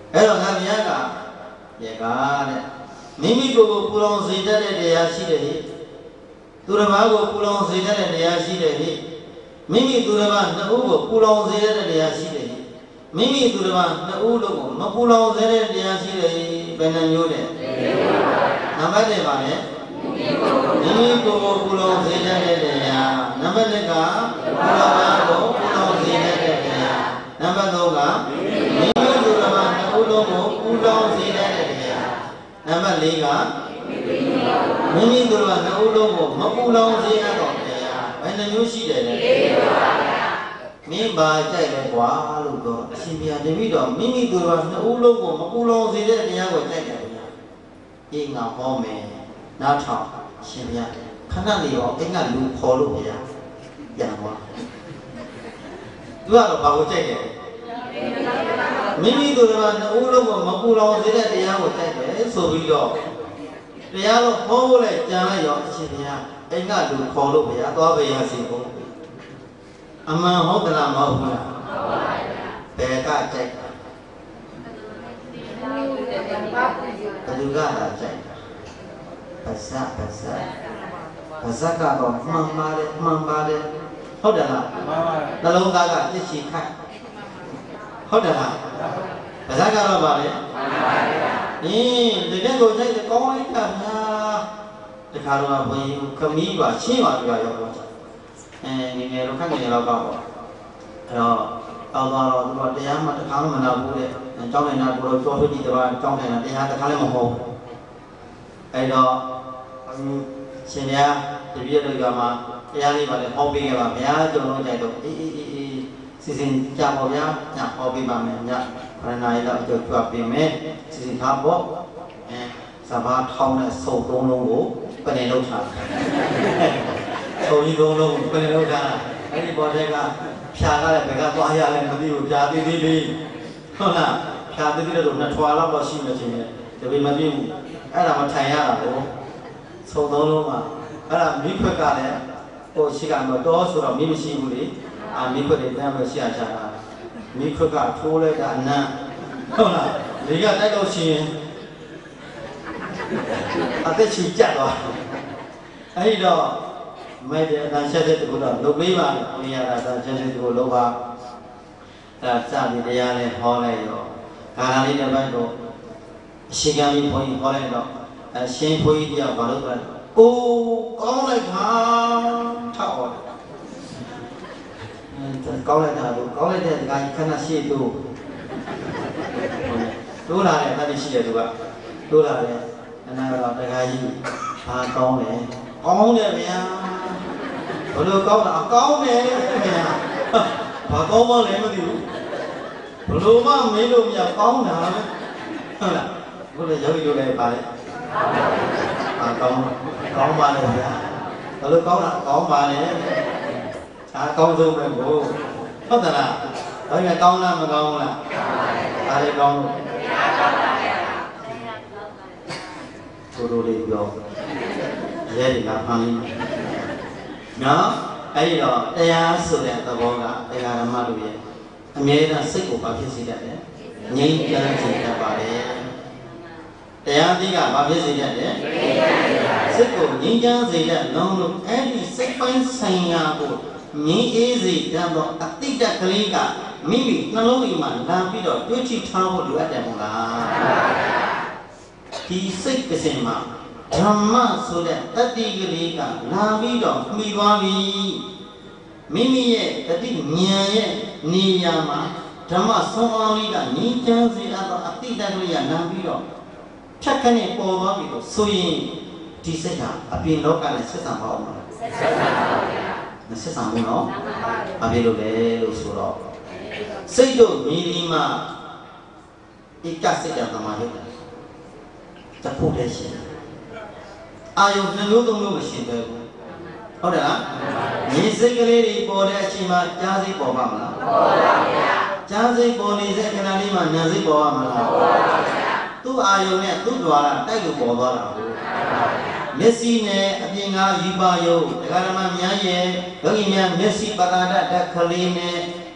အဲ့တော့ငါမြတ်ကရေကားတဲ့မိမိကိုယ်ကိုပူလောင်စေတတ်တဲ့တရားရှိတယ်ဟိသူတစ်ပါးကိုပူလောင်စေတတ်တဲ့တရားရှိတယ်ဟိမိမိသူတစ်ပါးနှစ်ဦးကိုပူလောင်စေတတ်တဲ့တရားရှိတယ်ဟိမိမိသူတစ်ပါးနှစ်ဦးလုံးကိုမပူလောင်စေတဲ့တရားရှိတယ်ဘယ်နှမျိုးလဲနံပါတ်1ပါလေမိမိကိုယ်ကိုပူလောင်စေတတ်တဲ့တရားနံပါတ်2ကပူလောင်တာကိုပူလောင်စေတတ်တဲ့တရားနံပါတ်3ကမိမိသူတစ်ပါးနှစ်ဦးလုံးကိုပူလောင်စေတတ်တဲ့တရားနံပါတ်4ကမိမိတို့ကနှစ်ဦးလုံးကိုမပူလောင်စေရတော့တရားဘယ်နှမျိုးရှိတယ်လဲမင်းပါကြိုက်လဲကွာလို့တော့အရှင်ဘုရားတပည့်တော်မိမိတို့ကနှစ်ဦးလုံးကိုမပူလောင်စေတဲ့တရားကိုကြိုက်တယ်ဗျာအေးငါဟောမယ်နားထောင်အရှင်ဘုရားခဏလေးတော့အင်္ဂလူခေါ်လို့ဗျာပြန်သွားသူကတော့ဘာကိုကြိုက်တယ်မိမိတို့ကနှစ်ဦးလုံးကိုမပူလောင်စေတဲ့တရားကိုကြိုက်တယ်ဆိုပြီးတော့တရားတော့ဟောဖို့လဲကြံလိုက်ရောအရှင်ဘုရားအိမ်ကလူခေါ်လို့ဘုရားသွားပဲရစီဖို့အမှန်ဟုတ်ကလားမဟုတ်ဘူးလားဟုတ်ပါဘူးဘယ်ကကြိုက်တာဘယ်သူကလာကြိုက်တာပါဇက်ကတော့မှန်ပါတယ်ဟုတ်တယ်လားမှန်ပါတယ်နှလုံးသားကတစ်ချီခိုက်ဟုတ်တယ်လားပါဇက်ကတော့ပါလေမှန်ပါတယ်တကယ်ကိုကြိုက်တယ်ကောင်းလိုက်တာများတခါတော့ဘုရင်ခမီးပါရှင်းပါပြရောက်တော့ငယ်ငယ်တော့ခက်ငယ်တော့ပေါ့အဲ့တော့အောက်သွားတော့သူကတရားမှတခါမှမနာဘူးတဲ့ကျောင်းနေတာကိုတော့ကြောပြကြည့်တယ်ကျောင်းနေတာတရားတခါလည်းမဟုတ်အဲ့တော့ရှင်များတပည့်တော်ကမှတရားလေးပါလေဟောပေးခဲ့ပါဗျာကျွန်တော်ကြိုက်တော့အေးစီစဉ်ကြပါဗျာညဟောပေးပါမယ်ညခဏနာရီလောက်ကြွပေးမယ်စီစဉ်ထားပေါ့စဘာထောင်းတဲ့စုပ်သုံးလုံးကိုပနေလောက်ထားထုံကြီးသုံးလုံးကိုပနေလောက်ထားအဲ့ဒီပေါ်တဲ့ကဖြာကလည်းဘယ်ကသွားရလဲမသိဘူးဖြာသေးသေးလေးဟုတ်လားဖြာသေးသေးတော့နှစ်ထွာလောက်တော့ရှိမှချင်းတယ်ဒါပေမဲ့မပြည့်ဘူးအဲ့ဒါမထိုင်ရတာပေါ့စုပ်သုံးလုံးမှာအဲ့ဒါမိခွက်ကလည်းဟိုရှိကတော့တော့ဆိုတော့မိမရှိဘူးလေမိခွက်တွေတန်းပဲရှိရချတာမိခွက်ကထိုးလိုက်တာအနံ့ဟုတ်လားဒီကတိုက်တော့ရှင်အသက်ချီကြတော့အဲ့ဒီတော့မဲ့တဲ့အတန်ရှက်တဲ့တကူတော့လုပ်ပေးပါဘုရားအတန်ရှက်တဲ့တကူလုပ်ပါအဲ့ဒါစပြီးတရားလေးဟောလိုက်ရောခါလာလေးတစ်ပတ်တော့အရှင်ကမီးဘုန်းကြီးဟောလိုက်တော့အရှင်ဘုန်းကြီးတရားဘာလို့လဲအိုးကောင်းလိုက်တာထောက်ဟောကောင်းလိုက်တာလို့ကောင်းလိုက်တဲ့ဒီကခဏရှိတို့တိုးလာတယ်အဲ့ဒီရှိတယ်သူကတိုးလာတယ်အနာတော့တခါကြီးဘာကောင်းလဲကောင်းတယ်ဗျာဘလို့ကောင်းတာကောင်းတယ်ဗျာဘာကောင်းမလဲမသိဘူးဘလို့မှမင်းတို့မြတ်ကောင်းတာဟုတ်လားဘုရားယောဂီတို့လည်းပါလေကောင်းပါလေဗျာဘလို့ကောင်းတာကောင်းပါလေဒါကောင်းဆုံးပဲဘို့ဟုတ်တယ်လားဒါကကောင်းလားမကောင်းလားဒါလည်းကောင်းလို့တို့လေးပြောရဲဒီကမှန်လေးနော်အဲ့ဒီတော့တရားဆိုတဲ့သဘောကတရားဓမ္မတို့ရဲ့အမြဲတမ်းစိတ်ကိုဘာဖြစ်စေတတ်လဲငြိမ်းချမ်းစေတတ်ပါတယ်တရားသီးကဘာဖြစ်စေတတ်လဲစိတ်ကိုငြိမ်းချမ်းစေတတ်လုံးလို့အဲ့ဒီစိတ်ပိုင်းဆိုင်ရာကိုငြိမ်းအေးစေတတ်တော့အတိတ်ကလေးကမိမိနှလုံးအိမ်မှာလာပြီးတော့တွေးကြည့်ထားဖို့လိုအပ်တယ်မဟုတ်လားဒီစိတ်ကစင်မှာဓမ္မဆိုတဲ့တတိကလေးကလာပြီးတော့မှီသွားပြီမိမိရဲ့တတိဉာဏ်ရဲ့နေရာမှာဓမ္မဆုံးအောင်လေးကငြိမ်းချမ်းစေတော့အတိတ်ကလေးကလာပြီးတော့ဖြတ်ခနဲ့ပေါ်သွားပြီတော့ဆိုရင်ဒီစိတ်ဟာအပြင်လောကနဲ့ဆက်ဆံပါအောင်မလားဆက်ဆံပါဗျာမဆက်ဆံဘူးနော်ဘာဖြစ်လို့လဲလို့ဆိုတော့စိတ်တို့မြည်ဒီမှာဧကစိတ်ကသမာဓိတဖို့တည်းရှင်အာယုနှမျိုးသုံးမျိုးမရှိပဲဘူးဟုတ်တယ်လားညီစိတ်ကလေးတွေပေါ်တဲ့အချိန်မှာကြားစိတ်ပေါ်ပါမလားပေါ်ပါဗျာကြားစိတ်ပေါ်နေတဲ့ခဏလေးမှာနာစိတ်ပေါ်ပါမလားပေါ်ပါဗျာသူ့အာယုနဲ့သူ့ द्वार တိုက်လို့ပေါ်သွားတာဟုတ်ပါဗျာမျက်စိနဲ့အပြင်ကယူပါယုဒကာဓမ္မများရဲ့ယောဂီများမျက်စိပတာဒတ်ကလေးနဲ့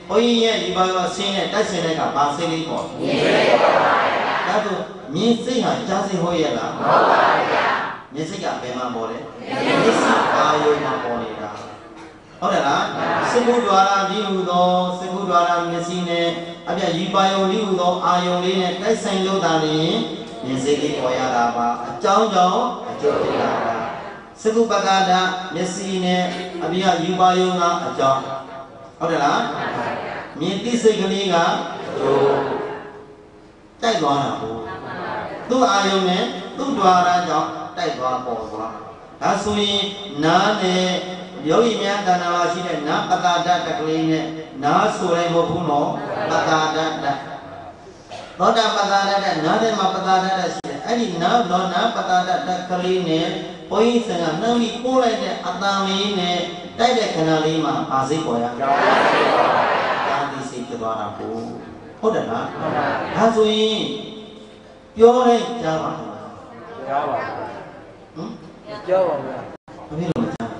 Ôi ye đi vào xin này tất nhiên là cả ba xin đi bỏ. Đó tu miễn sĩ hả cha sĩ hồi là. Miễn sĩ cả về mà bỏ đấy. Miễn sĩ ai rồi mà bỏ đi ra.ဟုတ်တယ်လားစကုဒ္ဒဝါရဒီဟုသောစကုဒ္ဒဝါရမျက်စိနဲ့အပြယူပါယုံဒီဟုသောအာယုံလေးနဲ့တိုက်ဆိုင်လို့တာရင်မျက်စိလေးပေါ်ရတာပါအကြောင်းကြောင့်အကျိုးဖြစ်တာပါစကုပကာဒမျက်စိနဲ့အပြယူပါယုံကအကြောင်းဟုတ်တယ်လားမြင်သိစိတ်ကလေးကကျိုးတိုက်သွားတာဘူးသူ့အာယုံနဲ့သူ့ဒွါရကြောင့်တိုက်သွားပေါ်သွားဒါဆိုရင်နားနဲ့ယောဂီများတဏ္ဍာရှိတဲ့နာပတာဒတ်တကလေးနဲ့နာဆိုရင်မဟုတ်ဘူးနော်ပတာဒတ်သောတာပတာဒတ်နာထဲမှာပတာဒတ်ရှိတယ်အဲ့ဒီနာတော့နာပတာဒတ်တကလေးနဲ့ဘုန်းကြီးဆင်ကနှမ်းပြီးပို့လိုက်တဲ့အတန်လေးနဲ့တိုက်တဲ့ခဏလေးမှာပါစိတ်ပေါ်ရတာဒါသိစိတ်ကြွားတာဟုတ်တယ်လားဒါဆိုရင်ပြောတဲ့ကြားပါလားကြားပါကြားပါဗျာဘယ်လိုကြား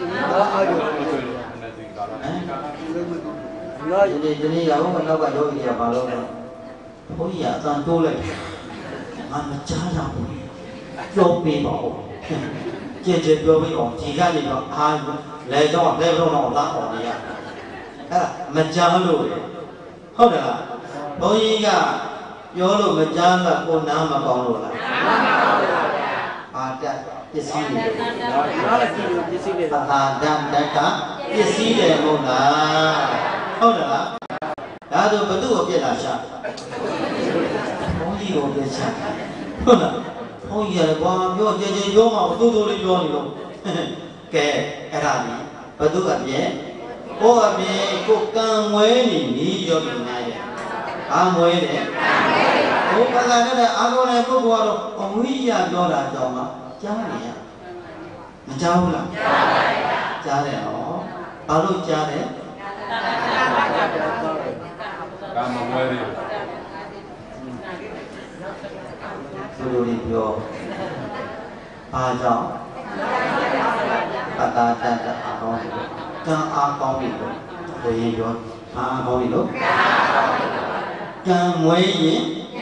ဒီရောင်းမနောက်ကယောဂီကဘာလို့လဲဘုန်းကြီးကအတန်တိုးလိုက်ငါမကြားရဘူးပြောပေးပါဦးကြည်ကြည်ပြောပေးအောင်ဒီကနေတော့အားလဲတော့လဲတော့တော့လာအောင်နေရအဲ့ဒါမကြားလို့ဟုတ်တယ်လားဘုန်းကြီးကပြောလို့မကြားတာကိုနားမကောင်းလို့လားနားမကောင်းပါဗျာအာတပစ္စည်းတွေနားလည်းကြည့်လို့ပစ္စည်းတွေအာတတကပစ္စည်းတွေဟုတ်လားဟုတ်တယ်လားဒါဆိုဘသူ့ကိုပြက်တာရှာဘုန်းကြီးကိုပြက်ရှာဟုတ်လားဘုန်းကြီးကဘာပြောကြဲကြဲပြောမှတူတူလေးပြောနေလို့ကဲအဲ့ဒါကြီးဘသူအပြက်ကိုအပြက်ကိုကံဝဲနေပြီရောပြနေရဲ့အာမွဲတယ်ဘုပလာတဲ့အာကောနဲ့ပုဂ္ဂိုလ်ကတော့အဝိယပြောတာကြောင့်မှကြားနေရမကြားဘူးလားကြားပါဗျာကြားတယ်နော်ဘာလို့ကြားတယ်ကာမဝဲတယ်သူတို့ဒီပြောဘာကြောင့်ပတာတတ်အာကောင်းကံအာကောင်းပြီလို့ဘုရင်ပြောအာကောင်းပြီလို့ကံမွေးရင်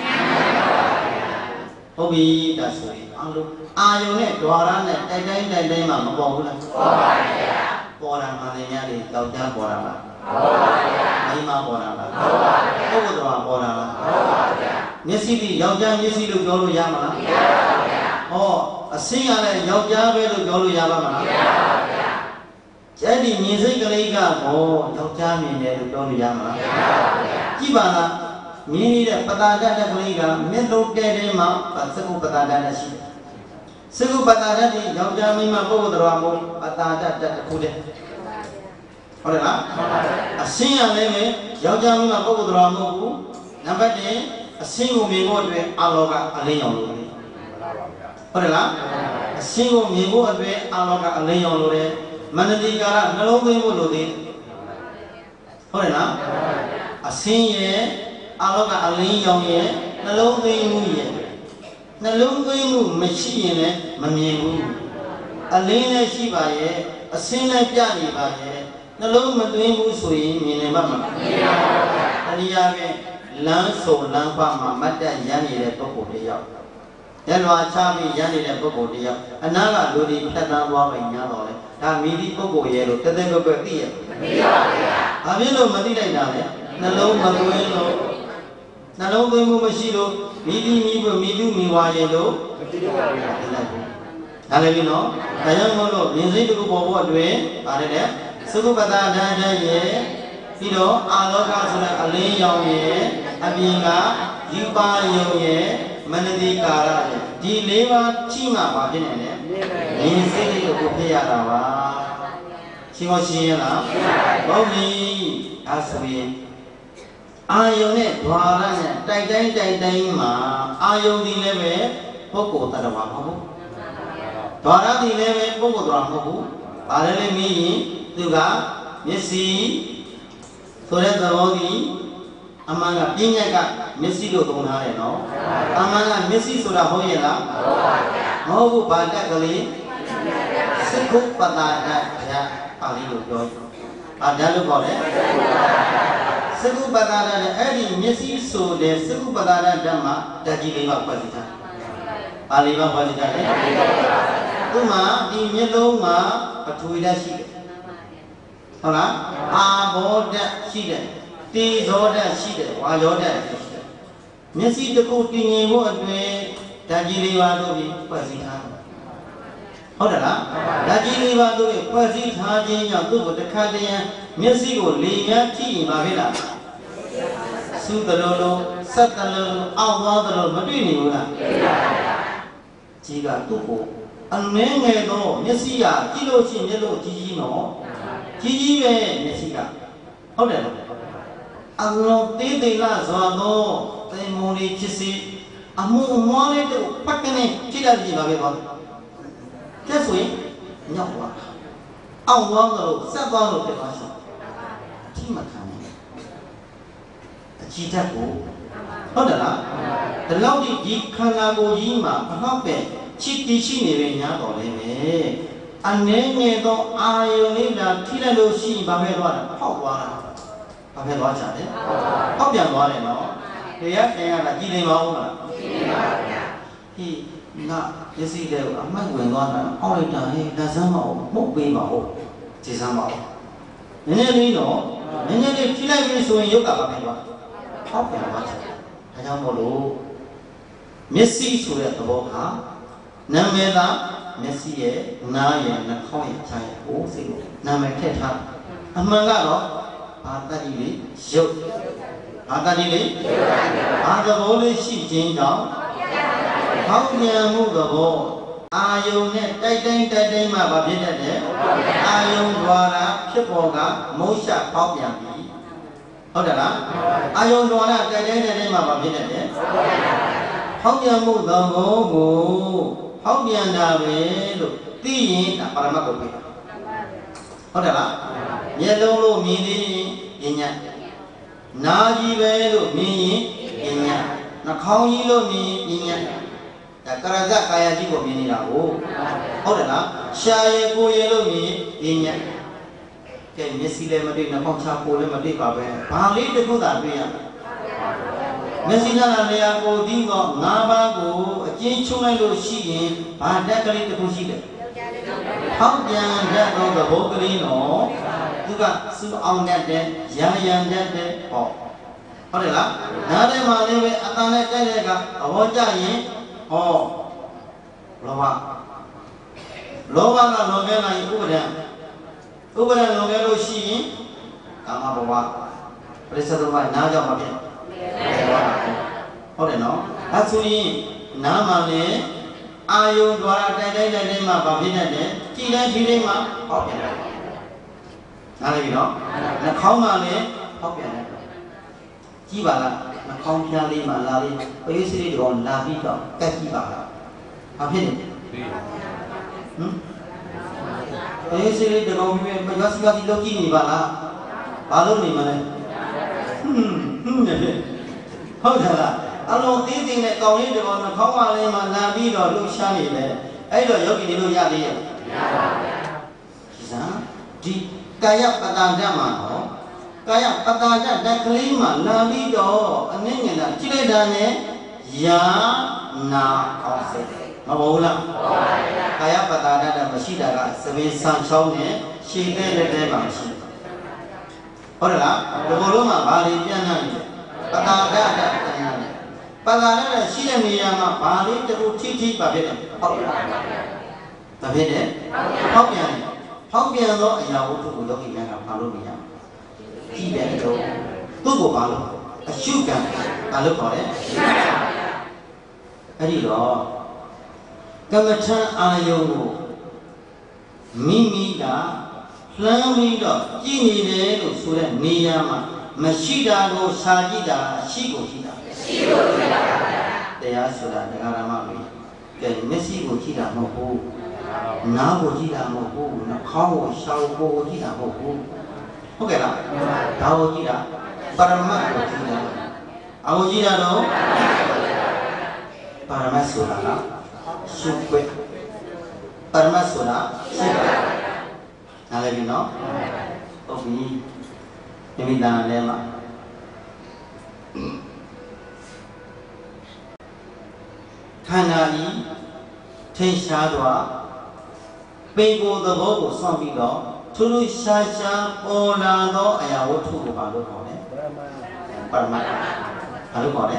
ဟုတ်ပြီဒါဆိုရင်အလုံးအာယုံနဲ့ဒွါရနဲ့တိုက်တိုင်းမှမပေါ်ဘူးလားပေါ်ပါဗျာပေါ်တာမှလည်းများလေကြောက်ကြပေါ်တာလားပေါ်ပါဗျာမိမပေါ်တာလားပေါ်ပါဗျာပုဂ္ဂိုလ်တော်ပေါ်တာလားပေါ်ပါဗျာမျက်စိတိယောက်ျားမျက်စိလို့ပြောလို့ရမှာလားမရပါဗျာဟောအစင်းရလည်းယောက်ျားပဲလို့ပြောလို့ရပါမလားမရပါဗျာအဲ့ဒီမြင်စိတ်ကလေးကဟောယောက်ျားမြင်တယ်လို့ပြောလို့ရမှာလားမရပါဗျာကြည့်ပါလားမြင်နေတဲ့ပတာဒတ်ကလေးကမျက်လုံးတဲတဲမှာစကုပတာဒတ်နဲ့ရှိတယ်စကုပတာဒတ်ဒီယောက်ျားမိန်းမပုဂ္ဂိုလ်တော်မို့ပတာဒတ်တစ်ခုတည်းဟုတ်တယ်လားအစင်းရလည်းပဲယောက်ျားမိန်းမပုဂ္ဂိုလ်တော်မဟုတ်ဘူးနံပါတ်1အစင်းကိုမြင်ဖို့အတွက်အာလောကအလင်းရောင်လို့ဟုတ်တယ်လားအစင်းကိုမြင်ဖို့အတွက်အာလောကအလင်းရောင်လို့တယ်မနတိကာရနှလုံးသွင်းဖို့လို့တယ်ဟုတ်တယ်လားအစင်းရဲ့အာလောကအလင်းရောင်ရဲ့နှလုံးသွင်းမှုရဲ့နှလုံးသွင်းမှုမရှိရင်လည်းမမြင်ဘူးအလင်းလည်းရှိပါရဲ့အစင်းလည်းပြနေပါရဲ့နှလုံးမသွင်းဘူးဆိုရင်မြင်နေမှာမမြင်ပါဘူးတရားပဲလမ်းဆုံလမ်းပါမှာမတ်တက်ရမ်းနေတဲ့ပုဂ္ဂိုလ်တယောက်ရလွာချပြီးရမ်းနေတဲ့ပုဂ္ဂိုလ်တယောက်အနာကလူဒီဖြတ်တန်းသွားပြီညာတော့လေဒါမိဒီပုဂ္ဂိုလ်ရဲ့လို့တက်ကွက်သိရမသိပါဘူးဗျာဘာဖြစ်လို့မသိလိုက်တာလဲနှလုံးမသွင်းလို့နှလုံးသွင်းမှုမရှိလို့မိဒီမိဖို့မိသူမိဝါရဲ့လို့မသိပါဘူးဒါလည်းပြီနော်ဒါကြောင့်မို့လို့မြင်စိတ်တစ်ခုပေါ်ဖို့အတွင်းပါတယ်တဲ့သုခပတ္တဓာတ်ရဲ့ပြီးတော့အာလောကဆိုတဲ့အလင်းရောင်ရဲ့အပြင်ကယူပါယုံရဲ့မနတိကာရရဲ့ဒီ၄ပါးချိမှပါဖြစ်နေတယ်မြင်စိတ်လေးကိုဖြစ်ရတာပါရှင်းရှင်းရလားဟုတ်ပြီအဲဆိုရင်အာယုံနဲ့ဓွာရနဲ့တိုက်တိုင်းမှာအာယုံဒီလည်းပဲပုဂ္ဂိုလ်တ attva မဟုတ်ဘူးဓွာရဒီလည်းပဲပုဂ္ဂိုလ်တော်မဟုတ်ဘူးဘာလဲလဲမင်းရင်သူကမျက်စိဆိုတဲ့သဘောကြီးအမှန်ကပြဉ္ညာကမျက်စိလို့သုံးထားတယ်နော်အမှန်ကမျက်စိဆိုတာဟုတ်ရဲ့လားဟုတ်ပါဗျာမဟုတ်ဘူးဗာတက်ကလေးစကုပ္ပတာဒတ်ဗျာပါဠိလိုပြောဓာတ်လို့ခေါ်တယ်စ Segu Badana, Eddie, Missy, so the Segu Badana Dama, that he gave up Pasita. Aliva Pasita. Uma, the Yellow, a two-wheeler sheet. Hola, bought that sheet. These order sheet, while you're there. Missy the cooking in what way, that he gave out of Pasita. Hola, that he gave out of Pasita, the Canadian, Missy will leave your tea in Mavila. Sudarolo, Satalolo, Awado, Madinula. Chiga Tupo, and Mengo, Messia, Kilo Chinelo, Gino, Gigi, Messica. However, I know they last or no, they only kissy, a more little Pakane, Killa, just wait, no one. Awado, Savalo, the Pasha. Timakane. Chitaku. Hodala, the Laudi Kanago Yima, a hoppe, Chiti Chini, Nabo, and name do Ionina, Tilalo Shi, Babelwana, Hopwa, Babelwacha, Hopian Wale, no? They have a Gilema. He not, you see, there, I might win on all the time, that's a more be my hope. Tisama. And then we know, and then if you like me, so you got how can I watch it? I don't know. Missy to the Boha, Namela, Messie, Naya, and a coin child, oh, say, Namaketa, Amangalo, Atadili, Show, Atadili, Atadoli, she came down. How can I move the ball? Are you net, Titan, my baby? Are you Dwara, Kipoga, Mosha, Popian? Hodala, I don't want to get any name of a minute. How do you move the go? How do you know? The Paramaco. Hodala, Yellow meaning in ya. Naji Velo meaning in ya. Nakao me in ya. The Karazakaya Jibo meaning a wo. Hodala, Shai go yellow me in ya. Can you see them in a concha for them a deep away? Pali the good idea. Messina Leago, Dingo, Navago, a Chinchumelo Shi, Pandakari the Pushida. How can that know the Bogalino? You got so on that day, Yan that day, or Hodela, Nade Male, Atana Telega, a Wajaye, or Lova. Lova, Novena, you them. Over and over, she, Amawa, President Naja. Hold on, that's we Namale, Ayo, Dwara, Dema, Babina, Tina, Hilema, Hopian. Nalino, Nakamale, Hopian. Kibala, Nakamia Lima, Lali, basically on Lavito, Kakiba. Hopian. Basically, the government, but just got looking Bala, Baloni man. How that? I don't think that going to on the Kawalima, Nabi or Lushani there. I don't know you Yadi. Di Kaya Patadama, Kaya Patada, that Klima, Nabi or a Ningana, Chiledane, Ya Na Ose. Mabola. Kaya Patada, Mashida, Seven Sun Shone, she made the Demashi. Hola, the Boloma, Bali, Piana, Patada, Patada, she and Miyama, Bali, the Titi, Babette. Babette? Hopian. Hopiano, and Yahu, looking at Palomia. He better go. Tugo Palo, a sugar, I look for it. Adido. Kamatan Ayo Mimida, Flamida, Gini, Sudan, Niyama, Mashida, Sajida, Shigotida. They are Sudan, the Aramami. Then Messi Gotida Mohu, Nabotida Mohu, Nakao, Shao Gotida Mohu. Okay, Taotida, Paramagotida. Aojida no Paramasura. Super Parmasura, Super. Now, you know, of me, maybe down there. Kanali Tenshadwa Bengo the Bogo Sambido Tulu Shasha Olado Ayawotu Balukone Paramata Alukone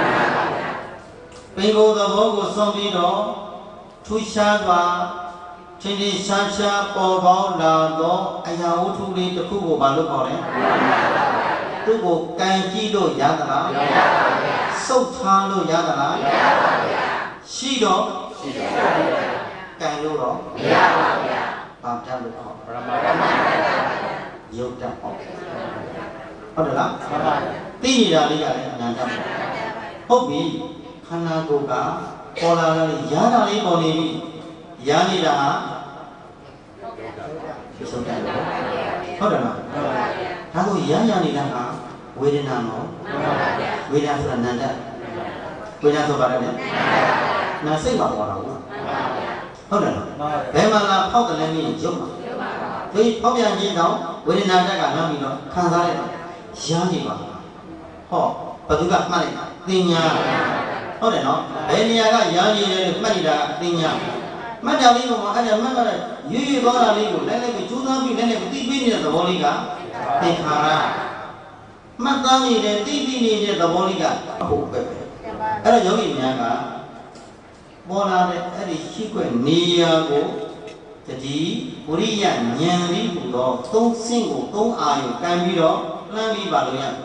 Bengo the Bogo Sambido Tushadwa Tindi Shasha Bobo Lado Ayawotu the Kugo Balukone Tugo Kanjido Yadala Sotalo Yadala Shido Kayuro Pamtaluko Yotapo Odala Tini Dalia Nandam Hobi Hanagoga Pola Yana Liboni Yanida Odala Tago Yanida Wedinano Vedananda Vedananda Na say about what I want. Hold on. Bemala Pop and me, Juma. We Poppy and Jim down, we didn't have that Namino, Kanzara, Yandiva. Oh, but you got money, Dinya. Hold on, Eniaga, Yanni, Manida, Dinya. Madalino, I remember you got a little, let me do something, then it be the Boliga. Take her. Madame, the TV the Boliga. Oh, baby. I don't know. Bona Eddie Chiquen Niago, the D, Urian, Yanni, don't single, don't are you, can be all, Lambi Baluyan.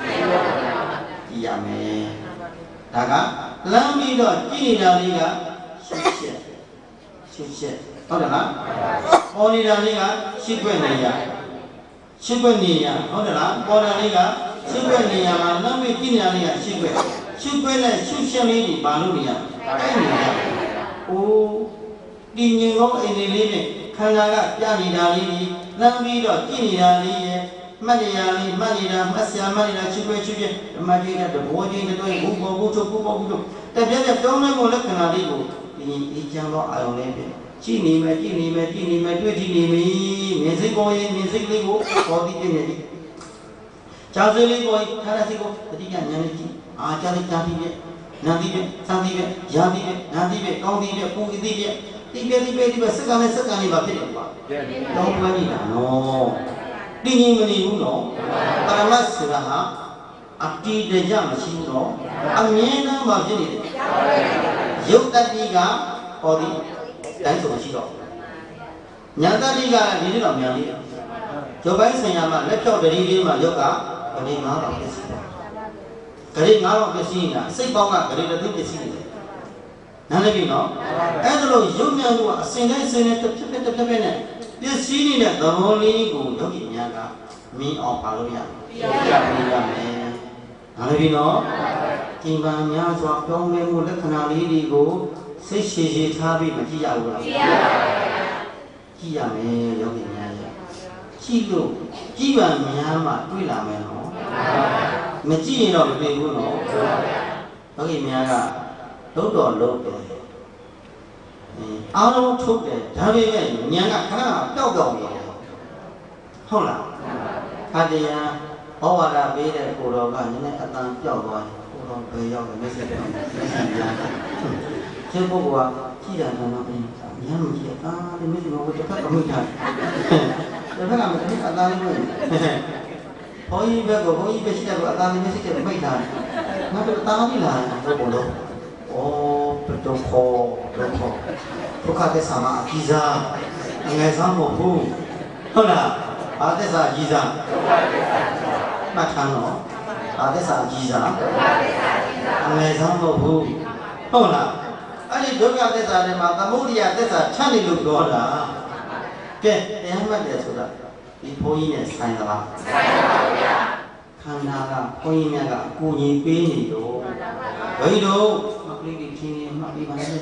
Yame Daga, Lambi, Gina Liga, Shit. Hold on, only the Liga, Chiquenia, hold on, Bona Liga, Chiquenia, Lambi Gina Liga, Chiquena, Chushani, Balunia. Oh, didn't go in the living, Kanaga, Yanni, Lambido, Gini, Maniani, Manida, Masia, Manida, Chique, Madina, the boy in the way, Ubo, the other don't know what Canadigo, the Jango Iolate, Gini, music boy, music ligo, or the Kennedy. Chazeli boy, Tarasigo, the Yanni, Ajali. Nandibe, Sandibe, Yandibe, Nandibe, Condibe, Pugidibe, Tibe, Sakani, don't worry, no. Dinging, no. Paramasura, a tea de jam, she no. A man of Jenny. Yotadiga, or the Danzo Shiro. Yandadiga, did not marry. Jobai Sayama, left out the reading my yoga, but in out of his. Kari ngalo kesina, say bonga kari the kesina. Nanabino, Adro, Yunya, a single senator, this scene that the only good yogi yaga, me or Paloya. Nanabino, Kimanya, Swapong, Mulakanali, go, say she tabi, Matia. Kiame, yogi yaya. Chigo, Kiva Miyama, Twila. Machine of the people, no. Okay, Miaga, Dodo Lope. I don't took it, Tavi, Nyanga, Dogo. Hola. Hadia, Ovada, Veda, Kuroga, and then Jogo, Kuro, Bayo, Message. Chipua, Tia, Yam, the mission of the Papa. The Papa, Hoi Bego, Hoi Bishop, Adani Message, Maida. Not a tiny line, Robodo. Oh, Doko, Fukate Sama, Giza, and Example who? Hola, Adesa Giza. Matano, Adesa Giza, and Example who? Hola, I did look at this animal, the Modia, that's a Chani look goda. Get the hammer to that. 이 보이네 사이나가 칸나가 보이냐가 꾸니 빼니도 여기도 막 그렇게 기니 막 이만해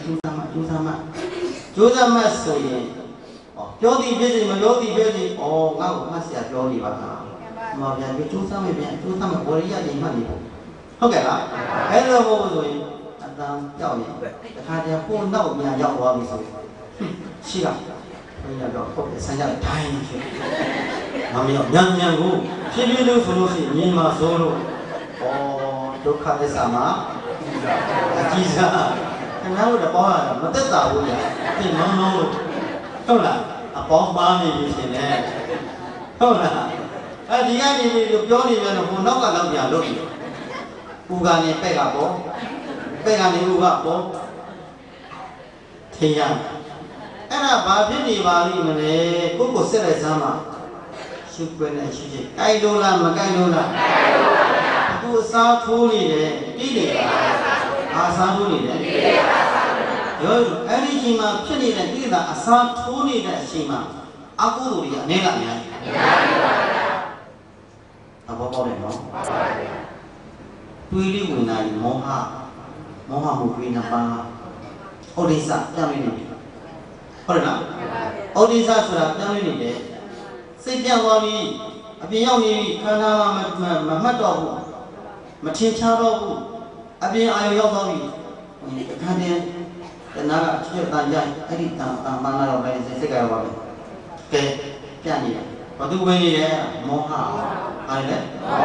조사마 소리 요디 베지면 요디 베지 나고 마시야 요디 봐라 뭐 그냥 조사마 머리야 이만 이고ဟုတ်ကဲ့လားအဲ့လိုဘို့ဆိုရင်အတန်းကြောက်ရင်တခါတည်းကိုနောက်ပြန်ရောက်သွားပြီဆိုရှိတာဘယ်ရောက်တော့ဟုတ်တယ်ဆန်းကြတိုင်းဖြစ်မမရောညံကိုဖြည်းဖြည်းလေးဆိုလို့ရှိရင်မြင်မှာစိုးလို့ဒုက္ခသစ္စာမှာအကြီးစားခင်ဗျားတို့တော့ပေါင်းရတာမသက်သာဘူးညာသိလုံးလုံးလို့ဟုတ်လားအပေါင်းပါနေပြီရှင်လေဟုတ်လားဒီကနေပြီးပြောနေပြန်တော့ဟိုနောက်ကနောက်ပြန်လို့ဦးကနေပဲ့ကပေါ့ပဲ့ကနေဦးကပေါ့ထင်ရအဲ့ဒါဘာဖြစ်နေပါလိမ့်မလဲကိုယ့်ကိုစစ်လိုက်စမ်းပါရှုပ်ွယ်နေရှိရှိကြိုက်လို့လားမကြိုက်လို့လားအခုအစားထိုးနေတယ်တိတယ်အာစားထိုးနေတယ်ရောအဲ့ဒီချိန်မှာဖြစ်နေတဲ့တိတာအစားထိုးနေတဲ့အချိန်မှာအကုသိုလ်တွေအနေနဲ့အများကြီးအဘောပေါက်တယ်နော်တွေးလိဝင်လာရင်မောဟမှုတွေးနေပါဩဒိစ္စပြောင်းနေတယ်ဟုတ်တယ်နော်ဩဒိစ္စဆိုတာပြောင်းနေတယ်စိတ်ပြောင်းသွားပြီအပြင်ရောက်နေပြီခန္ဓာမမှတ်တော့ဘူးမထင်ရှားတော့ဘူးအပြင်အာရုံရောက်သွားပြီအခန်းထဲတဏှာကချွတ်တန်ကြအဲ့ဒီတန်မာနာတော့လည်းစိတ်ကရောက်ပါပဲကဲပြနေတယ်ဘာသူဝင်နေတယ်မောဟအားလည်း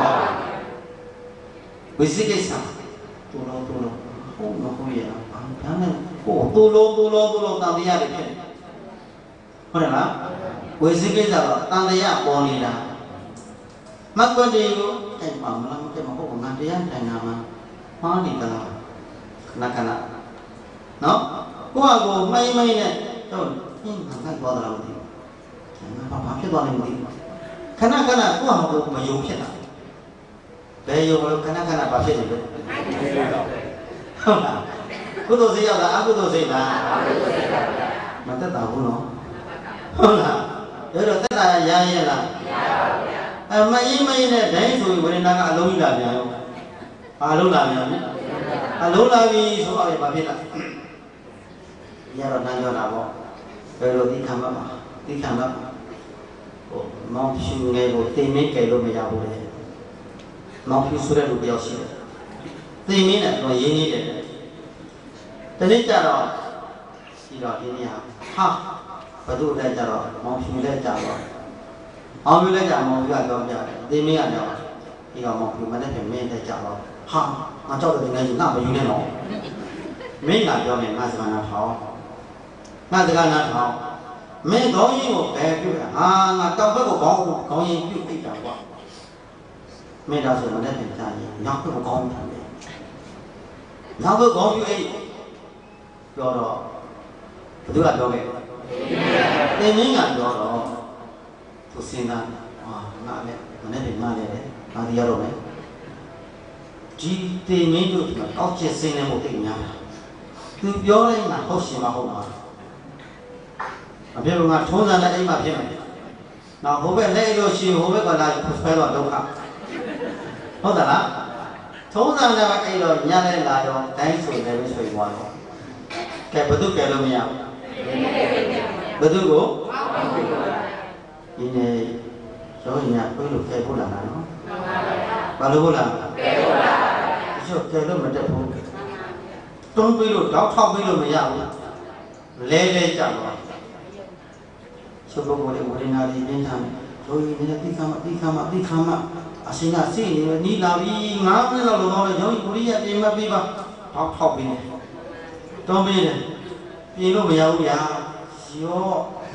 ဝိသိကိစ္စတူလုံးဟုတ်မဟုတ်ရအောင်ဒါနဲ့ဟိုတူလုံးတန်တရားတွေဖြစ်ဟုတ်တယ်လားဝိသိကိစ္စတော့တန်တရားပေါ်နေတာမကွက်တွေကိုအဲ့ပါမလားမကဲမဟုတ်ဘူးငါတရားထိုင်တာမှာမှားနေသလားခဏနော်ကိုယ့်ဟာကိုမိုင်းနဲ့တော့ငါလိုက်သွားတာလို့ဒီငါဘာဖြစ်သွားလဲမသိဘူးခဏကိုယ့်ဟာကိုမယုံဖြစ်တာဘယ်ယုံလို့ခဏဘာဖြစ်နေလဲဟုတ်လားကုသိုလ်စိတ်ရောက်တာအကုသိုလ်စိတ်လားမတက်တာဘူးနော်ဟုတ်လားဒါတော့တက်တာရရဲ့လားမရင်နဲ့ဒိုင်းဆိုရင်ဝိရဏကအလုံးကြီးလာပြန်ရောဘာလုံးလာပြန်လဲအလုံးလာပြီဆိုတော့ဘာဖြစ်လဲရတော့နားပြောတာပေါ့ဘယ်လိုသိခံမှာဟိုမောင်ဖြူငယ်ကိုတင်မင်းကြိုက်လို့မရဘူးလေမောင်ဖြူဆိုတဲ့လူတယောက်ရှိတယ်တင်မင်းနဲ့တော့ရင်းနေတယ်တနေ့ကျတော့ဒီနေ့ဟာဘသူ့လက်ကျတော့မောင်ဖြူလက်ကျတော့မောင်ဖြူလက်ကျမောင်ဖြူကတော့ပြတယ်တင်မင်းကတော့ဒီကမောင်ဖြူမနဲ့ပြင်မင်းလက်ကျတော့ဟာငါကြောက်တဲ့ငယ်ကြီးငါမယူနဲ့တော့မင်းကပြောနေငါစကားနာထောင်းငါစကားနာထောင်းမင်းခေါင်းရင်းကိုဘယ်ပြုလဲဟာငါတောက်ဘက်ကိုခေါင်းရင်းပြုတ်အိတ်တာကွာမင်းဒါဆိုမနဲ့ပြင်ကြရင်ညောက်ဘက်ကိုခေါင်းပြုတ်တယ်ညောက်ဘက်ခေါင်းပြုတ်အိတ်ပြောတော့ဘသူကပြောခဲ့တင်မင်းကပြောတော့သူစဉ်းစားဟာငါလည်းမနဲ့ပြင်မှလည်းငါဒီရတော့မယ်ဒီတင်မင်းတို့ကအောက်ကျစင်းနေမှုတိတ်များသူပြောလိုက်မှဟုတ်ရှင်မဟုတ်ပါအပြည့်ကထုံးစံတဲ့အိမ်မှာဖြစ်မယ်။နောက်ဟိုဘက်လက်လို့ရှိရင်ဟိုဘက်ကလာဆွဲတော့ဒုက္ခဟုတ်သလားထုံးစံတဲ့အိမ်တော့ညနဲ့လာတော့တိုင်းဆိုလည်းပဲဆွဲသွားတော့ကဲဘသူကဲလို့မရဘူးဘသူကိုဒီနေ့ရောညပြေးလို့ကဲဖို့လာတာနော်ဘာလို့ဖို့လာကဲဖို့လာဒီချောကဲလို့မတက်ဘူးတွန်းပြေးလို့တောက်ထောက်ပြေးလို့မရဘူးလဲကြတော့ဆိုတော့ဝိညာဉ်တွေပြင်းထန်လို့ရင်းနဲ့တိခါမအရှင်ကစိတ်နေနီးလာပြီး9မိနစ်လောက်တော့ရောင်းကိုရီးယားပြင်မပြီးပါထောက်ပြီးနေတွန်းပြေးတယ်ပြင်လို့မရဘူးဗျာရော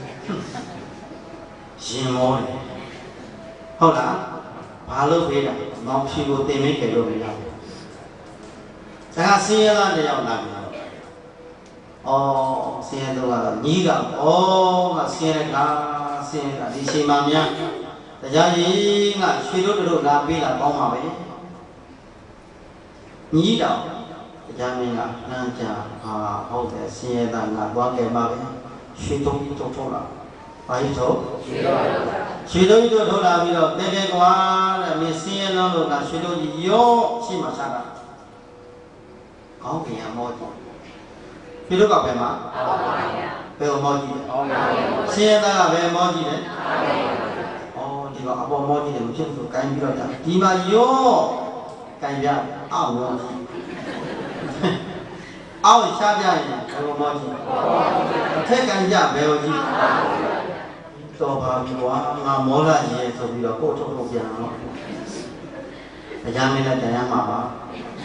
ရင်မောတယ်ဟုတ်လားဘာလို့ဖေးတာမောင်ဖြူကိုတင်မင်းကြလို့မရဘူးဒါကဆင်းရဲသားတယောက်လာပြီဆင်းရဲတော့ညီးကငါဆင်းရဲတာဒီချိန်မှများတရားကြီးငါရွှေတို့လာပေးတာပေါင်းပါပဲညီးတော့တရားမင်းကနှမ်းကြဟုတ်တယ်ဆင်းရဲတာငါသွားခဲ့ပါပဲရွှေတုံးကြီးထုတ်လာဘာကြီးထုတ်ရွှေတုံးကြီးထုတ်လာပြီးတော့တဲကွာတဲ့မင်းဆင်းရဲလုံးလို့ငါရွှေတုံးကြီးရောရှိမှစားတာကောင်းကင်ရမောတယ်ဒီလိုကဘယ်မှာဘယ်မောကြီးလဲဆင်းရဲသားကဘယ်မောကြီးလဲဒီကအပေါ်မောကြီးတယ်မဖြစ်ဘူးကိုင်းပြီးတော့ဒီမှာရောကိုင်းပြအောက်မောကြီးအောက်ရှားပြရင်ဘယ်မောကြီးအထက်ကိုင်းပြဘယ်ကြီးတော်ပါပြီကွာငါမောလာကြီးဆိုပြီးတော့ကိုယ့်ထုတ်ပြန်တော့အကြမ်းမင်းလည်းပြန်ရမှာပါ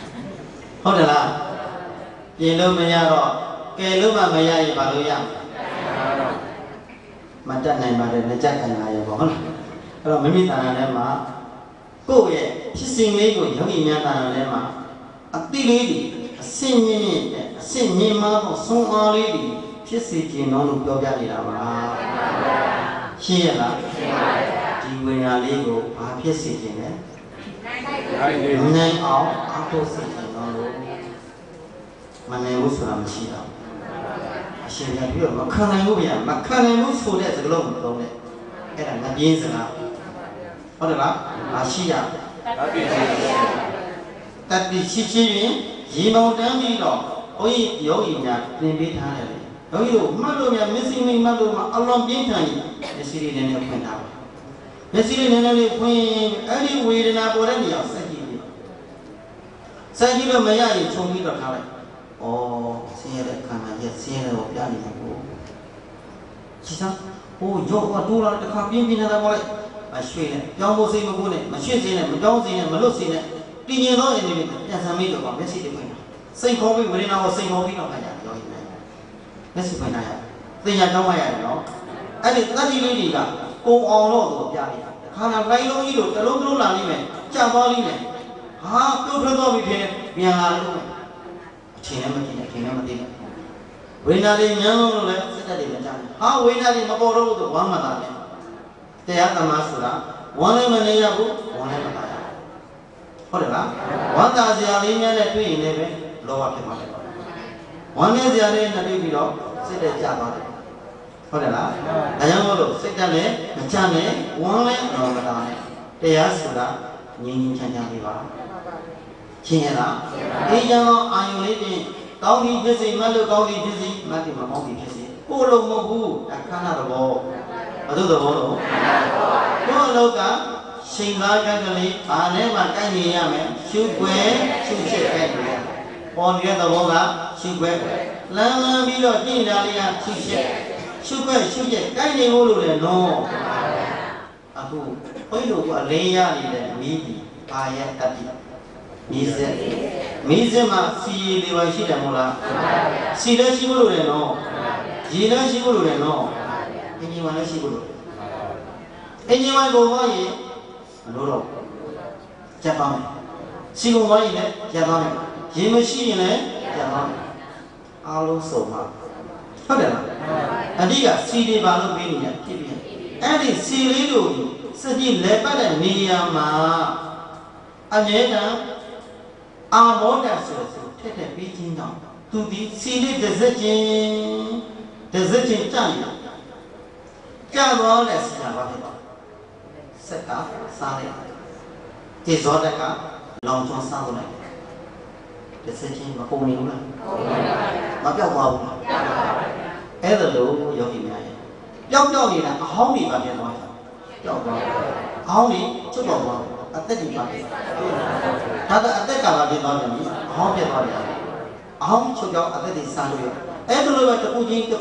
ဟုတ်တယ်လားပြင်လို့မရတော့ကယ်လို့မှမရရင်ဘာလို့ရမတတ်နိုင်ပါတယ်လက်ချက်ခံရရပေါ့ဟုတ်လားအဲ့တော့မိမိတဏ္ဍာထဲမှာကိုယ့်ရဲ့ဖြစ်စဉ်လေးကိုယောဂီများတဏ္ဍာထဲမှာအတိလေးတွေအစင်မြင့်မြင့်အစင်မြင့်မားသောဆုံးအားလေးတွေဖြစ်စေခြင်းတော့လို့ပြောပြနေတာပါရှင်းရလားရှင်းပါဗျာဒီဝိညာဉ်လေးကိုဘာဖြစ်စေခြင်းလဲနိုင်အောင်အားထုတ်စေခြင်းတော့လို့မနိုင်ဘူးဆိုတာမရှိတော့အရှင်ပြပြီးတော့မခံနိုင်ဘူးဗျာမခံနိုင်ဘူးဆိုတဲ့စကားလုံးမသုံးနဲ့အဲ့ဒါငပြင်းစကားဟုတ်တယ်လားမရှိရတတိရှိချင်းရင်ရေမောင်တန်းပြီးတော့ဘုန်းကြီးယောဂီများပြင်ပေးထားတယ်ယောဂီတို့မှတ်လို့များမျက်စိမိမှတ်လို့မှအလွန်ပြင်းထန်ကြီးမျက်စိလေးနည်းနည်းဖွင့်ထားပါမျက်စိလေးနည်းနည်းလေးဖွင့်အဲ့ဒီဝေဒနာပေါ်တဲ့နေရာဆက်ကြည့်ပြီးဆက်ကြည့်လို့မရရင်ခြုံပြီးတော့ထားလိုက်ဩဆင်းရဲတဲ့ခန္ဓာရဲ့ဆင်းရဲကိုပြနေမှာကိုကြည်စားဟိုရောကတိုးလာတစ်ခါပြင်းပြင်းနေတာပေါ်လိုက်မရွှေ့နဲ့ပြောင်းဖို့စိတ်မကူနဲ့မရွှေ့စေနဲ့မပြောင်းစေနဲ့မလွတ်စေနဲ့တည်ငြိမ်သောအနေနဲ့ပြန်ဆံမိတော့မျက်စိတွေဖွင့်တာစိတ်ခေါ်ပြီးဝေဒနာကိုစိတ်ခေါ်ပြီးတော့ခါကြပြောရင်မျက်စိဖွင့်ထားရသင်ညာတောင်းရရတယ်နော်အဲ့ဒီတတိလေးတွေကကုံအောင်တော့သူပြလိုက်ခန္ဓာလိုက်လုံးကြီးတို့တလုံးတလုံးလာလိမ့်မယ်ကြာသွားလိမ့်မယ်ဟာပြုတ်ထွက်သွားပြီဖြစ်ပြန်လာလို့အချိန်နဲ့မကြည့်နဲ့အချိန်နဲ့မသိနဲ့ဝေဒနာတွေညံလို့လည်းစိတ်ဓာတ်တွေမကြမ်းဟာဝေဒနာတွေမပေါ်တော့ဘူးဆိုဝမ်းမသာတယ်တရားသမားဆိုတာဝမ်းလည်းမနေရဘူးဝမ်းလည်းမသာရဟုတ်တယ်လားဝမ်းသာစရာလေးများနဲ့တွေ့ရင်လည်းပဲလောဘဖြစ်မှာလေဝမ်းနဲ့စရာလေးနဲ့တွေ့ပြီးတော့စိတ်တက်ကြသွားတယ်ဟုတ်တယ်လားဒါကြောင့်မို့လို့စိတ်တက်လည်းမချမ်းနဲ့ဝမ်းလည်းမသာနဲ့တရားဆိုတာငြိမ်းငြိမ်းချမ်းချမ်းလေးပါရှင်းရလားအေးကြောင့်အာယုလေးဖြင့်ကောင်းပြီးဖြစ်စေမလို့ကောင်းပြီးဖြစ်စေမတ်တိမကောင်းပြီးဖြစ်စေကိုယ်လုံးမဟုတ်ဘူးအခန္ဓာသဘောဘာလို့သဘောလို့ကိုယ်လောကချိန်သားကကလေးဘာနဲ့မှကိုက်နေရမယ်ရှုွယ်ရှုချက်ကိုက်နေရပေါ်နေတဲ့သဘောကရှုွယ်လမ်းလမ်းပြီးတော့ပြင်တာလေးကရှုချက်ရှုွယ်ရှုချက်ကိုက်နေဖို့လို့လေနော်အခုဘုန်းကြီးတို့ကအလင်းရနေတဲ့မိပြီးဘာရဲ့တတိမိစက်မှာစီရည်တွေပါရှိတယ်မဟုတ်လားစီလည်းရှိဖို့လို့လေနော်ရေလည်းရှိဖို့လို့လေနော်အင်ဂျင်ဝါလည်းရှိဖို့လို့အင်ဂျင်ဝါကိုဟောရင်မလို့တော့ကျက်ပါမယ်စီကုန်သွားရင်လည်းကျက်ပါမယ်ရေမရှိရင်လည်းကျက်ပါမယ်အားလုံးစုံပါဟုတ်တယ်လားအဓိကစီတွေပါလို့ပြီးနေတယ်ဖြစ်ပြီးအဲ့ဒီစီလေးတို့စကြည့်လဲပတ်တဲ့နေရာမှာအမြဲတမ်းအာမောဒဆိုထက်ထက်ပြီးချင်းတော့သူဒီစီလေးတစ်စက်ချင်းကြာနေတာကြာတော့လဲဆရာပါဖြစ်တော့စက်ကစားလိုက်ဒီဇောတကလောင်ချွန်စားလိုက်တစ်စက်ချင်းမပုံနေဘူးလားမပြောက်သွားဘူးလားအဲ့ဒါလို့ယောဂီများရဲ့ပျောက်နေတာအဟောင်းတွေပါပြန်သွားတာပျောက်သွားအဟောင်းတွေချွတ်တော့သွားအသက်တွေပါပြန်ဒါကအသက်ကလာပြန်သွားပြန်ပြီအဟောင်းပြန်သွားပြန်အဟောင်းချွတ်ကြောင်းအသက်တွေစားလို့အဲ့ဒါလိုပဲတစ်ခုချင်းတ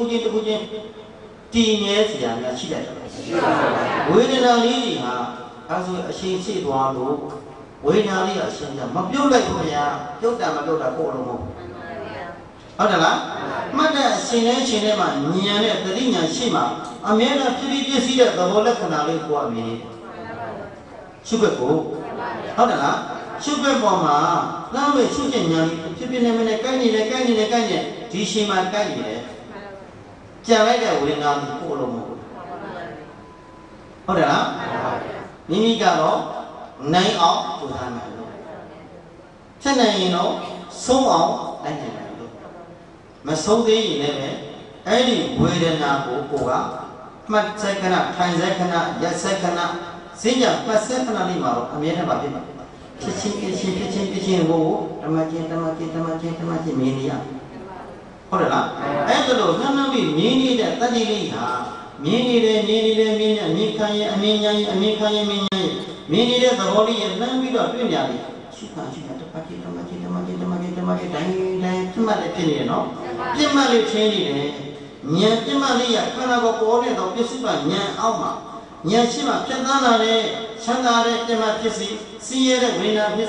ည်ငြဲစရာများရှိတယ်ဝေဒနာလေးတွေဟာအဲဆိုအရှိန်ရှိသွားလို့ဝေဒနာလေးကအရှင်ကမပြုတ်လိုက်ဘူးဗျာပြုတ်တာမပြုတ်တာကိုယ်လုံးမဟုတ်ဟုတ်တယ်လားမှတ်တဲ့အရှင်ထဲမှာဉာဏ်နဲ့တတိဉာဏ်ရှိမှအမြဲတမ်းဖြစ်ပြီးပြည့်စည်တဲ့သဘောလက္ခဏာလေးကိုအမြင်ရှုပ်ကိုဟုတ်တယ်လားရှုပ်ပေါ်မှာလမ်းဝဲရှုပ်ချက်ဉာဏ်ဖြစ်ဖြစ်နေနေကိုက်နေဒီရှင်မှာကိုက်နေတယ်ကြံလိုက်တဲ့ဝေဒနာကိုကိုယ်လုံးမဟုတ်ဟုတ်တယ်လားမိမိကတော့နိုင်အောင်ကြိုးစားမယ်လို့ဖြစ်နိုင်ရင်တော့ဆုံးအောင်နိုင်တယ်လို့မဆုံးသေးရင်လည်းအဲ့ဒီဝေဒနာကိုကိုကမှတ်ဆက်ခဏထိုင်ဆက်ခဏရက်ဆက်ခဏစဉ်းကြပတ်ဆက်ခဏလေးမှာတော့အမြဲတမ်းပါဖြစ်မှာဖြစ်ချင်းကိုဓမ္မချင်းမြင်နေရဟုတ်တယ်လားအဲ့ဒါလို့နှမ်းပြီးမြင်နေတဲ့တတိလေးဟာမြင်နေတယ်မြင်ခံရင်အမြင်ညာရင်အမြင်ခံရင်မြင်ညာရင်မြင်နေတဲ့သဘောလေးရဲ့နှမ်းပြီးတော့တွေ့နေတယ်ရှိတာတပတ်ချင်းတိုင်းဖြစ်မှလည်းဖြစ်နေရနော်ပြစ်မှတ်လေးထင်းနေတယ်ဉာဏ်ပြစ်မှတ်လေးရခန္ဓာကိုယ်ပေါ်နေတော့ပစ္စည်းပါဉာဏ်အောက်မှာဉာဏ်ရှိမှဖြတ်သန်းလာတဲ့ချမ်းသာတဲ့ပြစ်မှတ်ဖြစ်စီစီးရဲတဲ့ဝိညာဉ်ဖြစ်စီ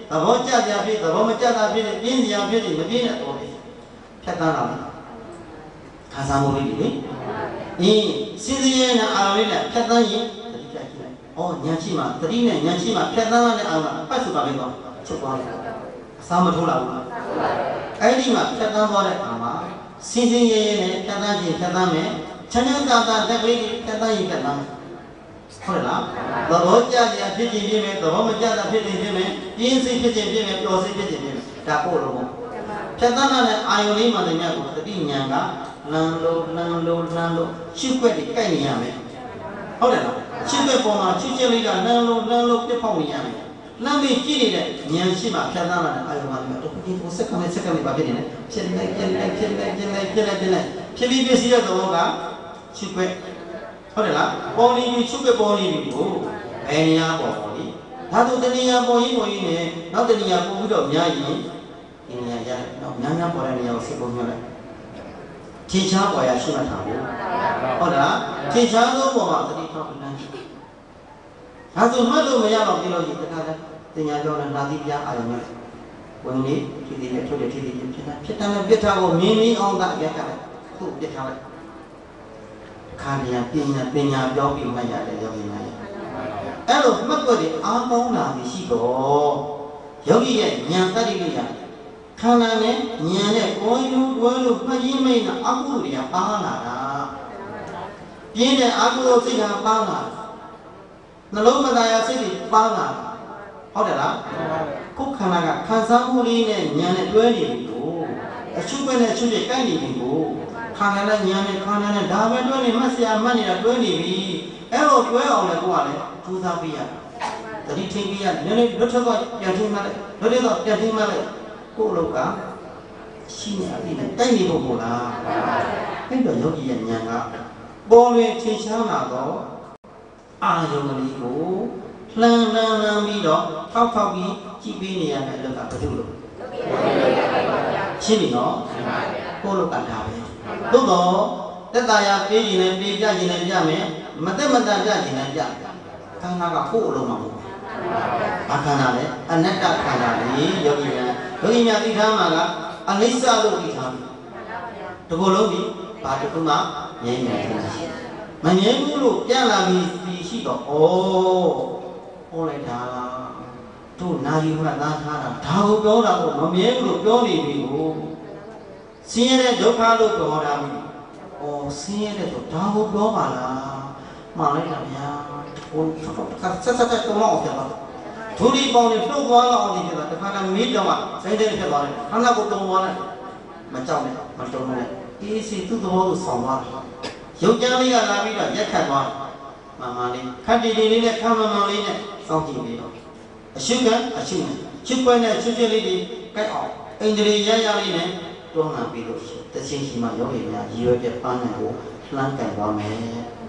ဘောကြကြဖြစ်သဘောမကြတာဖြစ်ပြင်းစရာဖြစ်မပြင်းတဲ့တော့ဖြတ်သားလာတယ်ခါစားမှုလေးတွေလေစဉ်းစရဲနဲ့အာရုံလေးနဲ့ဖြတ်သားရင်တတိပြတ်ကြည့်လိုက်ဩဉာဏ်ရှိမှတတိနဲ့ဉာဏ်ရှိမှဖြတ်သားတဲ့အာရုံကပတ်စုပါပဲတော့ချုပ်သွားတယ်အစားမထိုးလာဘူးအဲ့ဒီမှာဖြတ်သားသွားတဲ့အာမှာစဉ်းရဲနဲ့ဖြတ်သားခြင်းဖြတ်သားမယ်ချမ်းချမ်းသာသာတက်ကလေးဖြတ်သားရင်ဖြတ်သားဟုတ်လားသဘောကြကြဖြစ်ခြင်းဖြစ်မယ်သဘောမကြတာဖြစ်ခြင်းဖြစ်မယ်ပြင်းစိတ်ဖြစ်ခြင်းဖြစ်မယ်ပျော်စိတ်ဖြစ်ခြင်းဖြစ်မယ်ဒါပို့လို့ပေါ့ဖြတ်သားတဲ့အာယုံလေးမှလည်းမြတ်ကိုတတိဉာဏ်ကလမ်းလို့ရှုွက်တွေကြိုက်နေရမယ်ဟုတ်တယ်လားရှုွက်ပေါ်မှာချစ်ချင်းလေးကလမ်းလို့ပြတ်ဖောက်နေရမယ်လမ်းပြီးကြည့်နေတဲ့ဉာဏ်ရှိမှဖြတ်သားတဲ့အာယုံမှလည်းတော့ဒီစက္ကန့်နဲ့ပါဖြစ်နေတယ်ဖြစ်လိုက်ဖြစ်ပြီးပြည့်စည်တဲ့သဘောကရှုွက်ဟုတ်တယ်လားပေါ်နေပြီရှုွက်ပေါ်နေပြီကိုဘယ်နေရာပေါ်လေဒါဆိုတဏှာပေါ်ရင်နဲ့နောက်တဏှာပို့ပြီးတော့များရင်ဒီနေရာရတယ်နောက်များပေါ်တဲ့နေရာကိုစိတ်ပုံညွှန်လိုက်ထင်ရှားပေါ်ရရှိမှထားဘူးဟုတ်လားထင်ရှားသောပေါ်မှာတတိထောက်လမ်းဒါဆိုမှတ်လို့မရတော့ပြီးလို့ဒီတခါလဲတင်ညာကြောနဲ့နာသီပြအာရုံနဲ့ဝင်နေဖြည်းဖြည်းနဲ့ထုတ်တယ်ဖြည်းဖြည်းဖြစ်တယ်ပြစ်ထားကိုမြင်းအောင်တာရက်ထားလိုက်သူ့ပြစ်ထားလိုက်ခါနေပညာပြောပြီးမှရတယ်ယောဂီများအဲ့လိုမှတ်ွက်တွေအားကောင်းလာပြီရှိတော့ယောဂီရဲ့ဉာဏ်တတ္တိလေးရခန္ဓာနဲ့ဉာဏ်နဲ့ကိုယ်ယူတွဲလို့မှတ်ရင်းမိတ်နဲ့အကုသိုလ်တွေကပါလာတာပြင်းတဲ့အကုသိုလ်စိတ်ကပါလာနှလုံးမသားရစိတ်တွေပါလာဟုတ်တယ်လားကိုယ်ခန္ဓာကခံစားမှုလေးနဲ့ဉာဏ်နဲ့တွဲနေပြီကိုအချုပ်ပဲနဲ့ချုပ်ပြကိုက်နေပြီကိုခန္ဓာနဲ့ဉာဏ်နဲ့ခန္ဓာနဲ့ဒါပဲတွဲနေမှတ်စရာမှတ်နေတာတွဲနေပြီအဲ့လိုတွဲအောင်လည်းကိုယ်ကလည်းကြိုးစားပေးရတတိထင်ပေးရနည်းနည်းလွတ်ထွက်တော့ပြန်ထင်းမှလိုက်လွတ်တော့ပြန်ထင်းမှလိုက်ကိုယ်လောကရှိနေအပြီးနဲ့တိုက်နေဖို့လားအဲ့တော့ယောဂီရဲ့ဉာဏ်ကပေါ်လွင်ထင်ရှားလာတော့အာယုံကလေးကိုလှမ်းပြီးတော့ထောက်ပြီးကြည့်ပေးနေရတဲ့အလုပ်ကဘာလို့လို့ရှင်းပြီနော်ကိုယ်လောကဒါပဲသို့တော့တက်တာရပေးရင်လည်းပေးပြရင်လည်းပြမယ်မတက်မတန်ပြရင်လည်းပြခန္ဓာကကိုယ်အလုံးမှာမဟုတ်ဘာခန္ဓာလဲအနတ္တခန္ဓာလေယောဂီများသိထားမှာကအနိစ္စလို့သိထားတယ်တကူလုံးဒီဘာတခုမှငြိမ်းနေတယ်မငြိမ်းဘူးလို့ပြန်လာပြီးရှိတော့ဩဟောလိုက်တာတို့နာယူမှသားထားတာဒါကိုပြောတာကိုမမြဲဘူးလို့ပြောနေပြီကိုဆင်းရဲတဲ့ဒုက္ခလို့ပြောတာပြီဩဆင်းရဲတဲ့ဆိုဒါကိုပြောပါလားမှန်လိုက်တာဗျာဟိုဆက်တော့အောင်ပြန်ပါဒုတိပေါင်းနဲ့ဖြုတ်သွားတော့အောင်ဒီကတခါတည်းမေးတော့မှစိတ်ထဲဖြစ်သွားတယ်ခန္ဓာကိုတုံသွားတယ်မကြောက်နဲ့မတုံနဲ့အေးစီသူ့သဘောကိုဆောင်သွားတယ်ရုပ်ကြမ်းလေးကလာပြီးတော့ရက်ခတ်သွားမှန်လေးခက်တီလေးနဲ့ခမ်းမှန်လေးနဲ့စောင့်ကြည့်ပြီးတော့အရှုခံချစ်ပွဲနဲ့ချွတ်ချွတ်လေးတွေကိုက်အောင်အိန္ဒြေရလေးနဲ့တွန်းလှန်ပြီးလို့တချင်းရှိမှယောဂီများရည်ရွယ်ပြပန်းနိုင်ကိုလှမ်းကန်သွားမယ်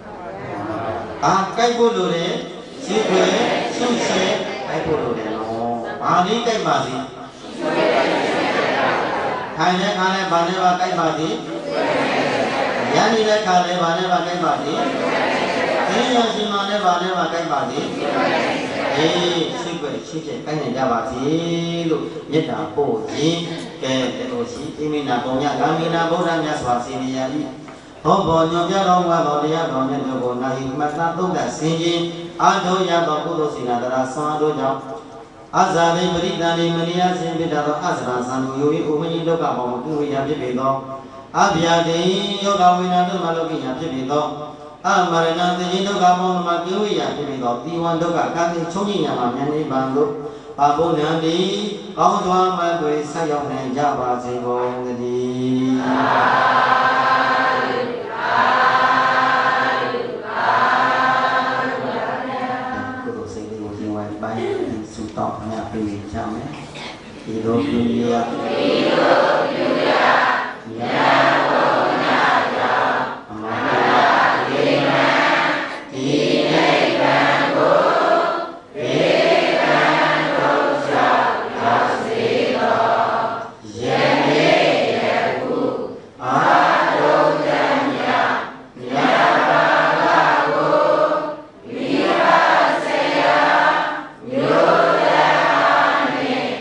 ကိုက်ဖို့လိုတယ်ချစ်ပွဲချွတ်ချဲကိုက်ဖို့လိုတယ်နော်ဘာလေးကိုက်ပါစီခိုင်တဲ့ခါနဲ့ဘာနဲ့ပါကိုက်ပါစီရန်နေတဲ့ခါနဲ့ဘာနဲ့ပါကိုက်ပါစီအင်းရရှိမှနဲ့ဘာနဲ့ပါကိုက်ပါစီအေးရှိခွင့်ရှိချက်ကိုက်နေကြပါစေလို့မေတ္တာပို့ခြင်းကဲတို့ရှိအိမိနာပုံညဂามိနာဗုဒ္ဓမြတ်စွာစီရိယာဤဘောဘောညွန်ပြတော်မူသောတရားတော်မြတ်တို့ကိုနာဟိမတ္တသုံးသဆင်ခြင်းအာထုံရသောကုသိုလ်စေနာတရားဆွမ်းတို့ကြောင့်အဇာတိပရိသန္တိမနိယစင်ပိတ္တသောအဇရာသံဃာယိုဤဥမညိဒုက္ခဘောမကုဝိယဖြစ်ပေသောအဗျာတိယောဂဝိညာဉ်တို့မလောကိညာဖြစ်ပေသောအမရဏသေခြင်းဒုက္ခဘောမှာကိဝိယဖြစ်ပေသောတိဝံဒုက္ခကာတိချုံညညာမှာမြတ်နိဗ္ဗာန်သို့ပါဘုံဉာဏ်တိကောင်းစွာမှတ်တွေဆက်ရောက်နိုင်ကြပါစေကုန်သတည်းสุตอกเนี่ยเป็นใช่ไหมอีโรพิเลียยาโกนาจาอมตะเกนะทีเนกันโกเวกันโตชะทัสสิโตเยเนเยกุอาโตจัญญาญาปะกะโกวิปัสสยาโย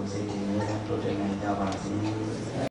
စိတ်တည်နေတဲ့တို့တဲ့နေကြပါစေ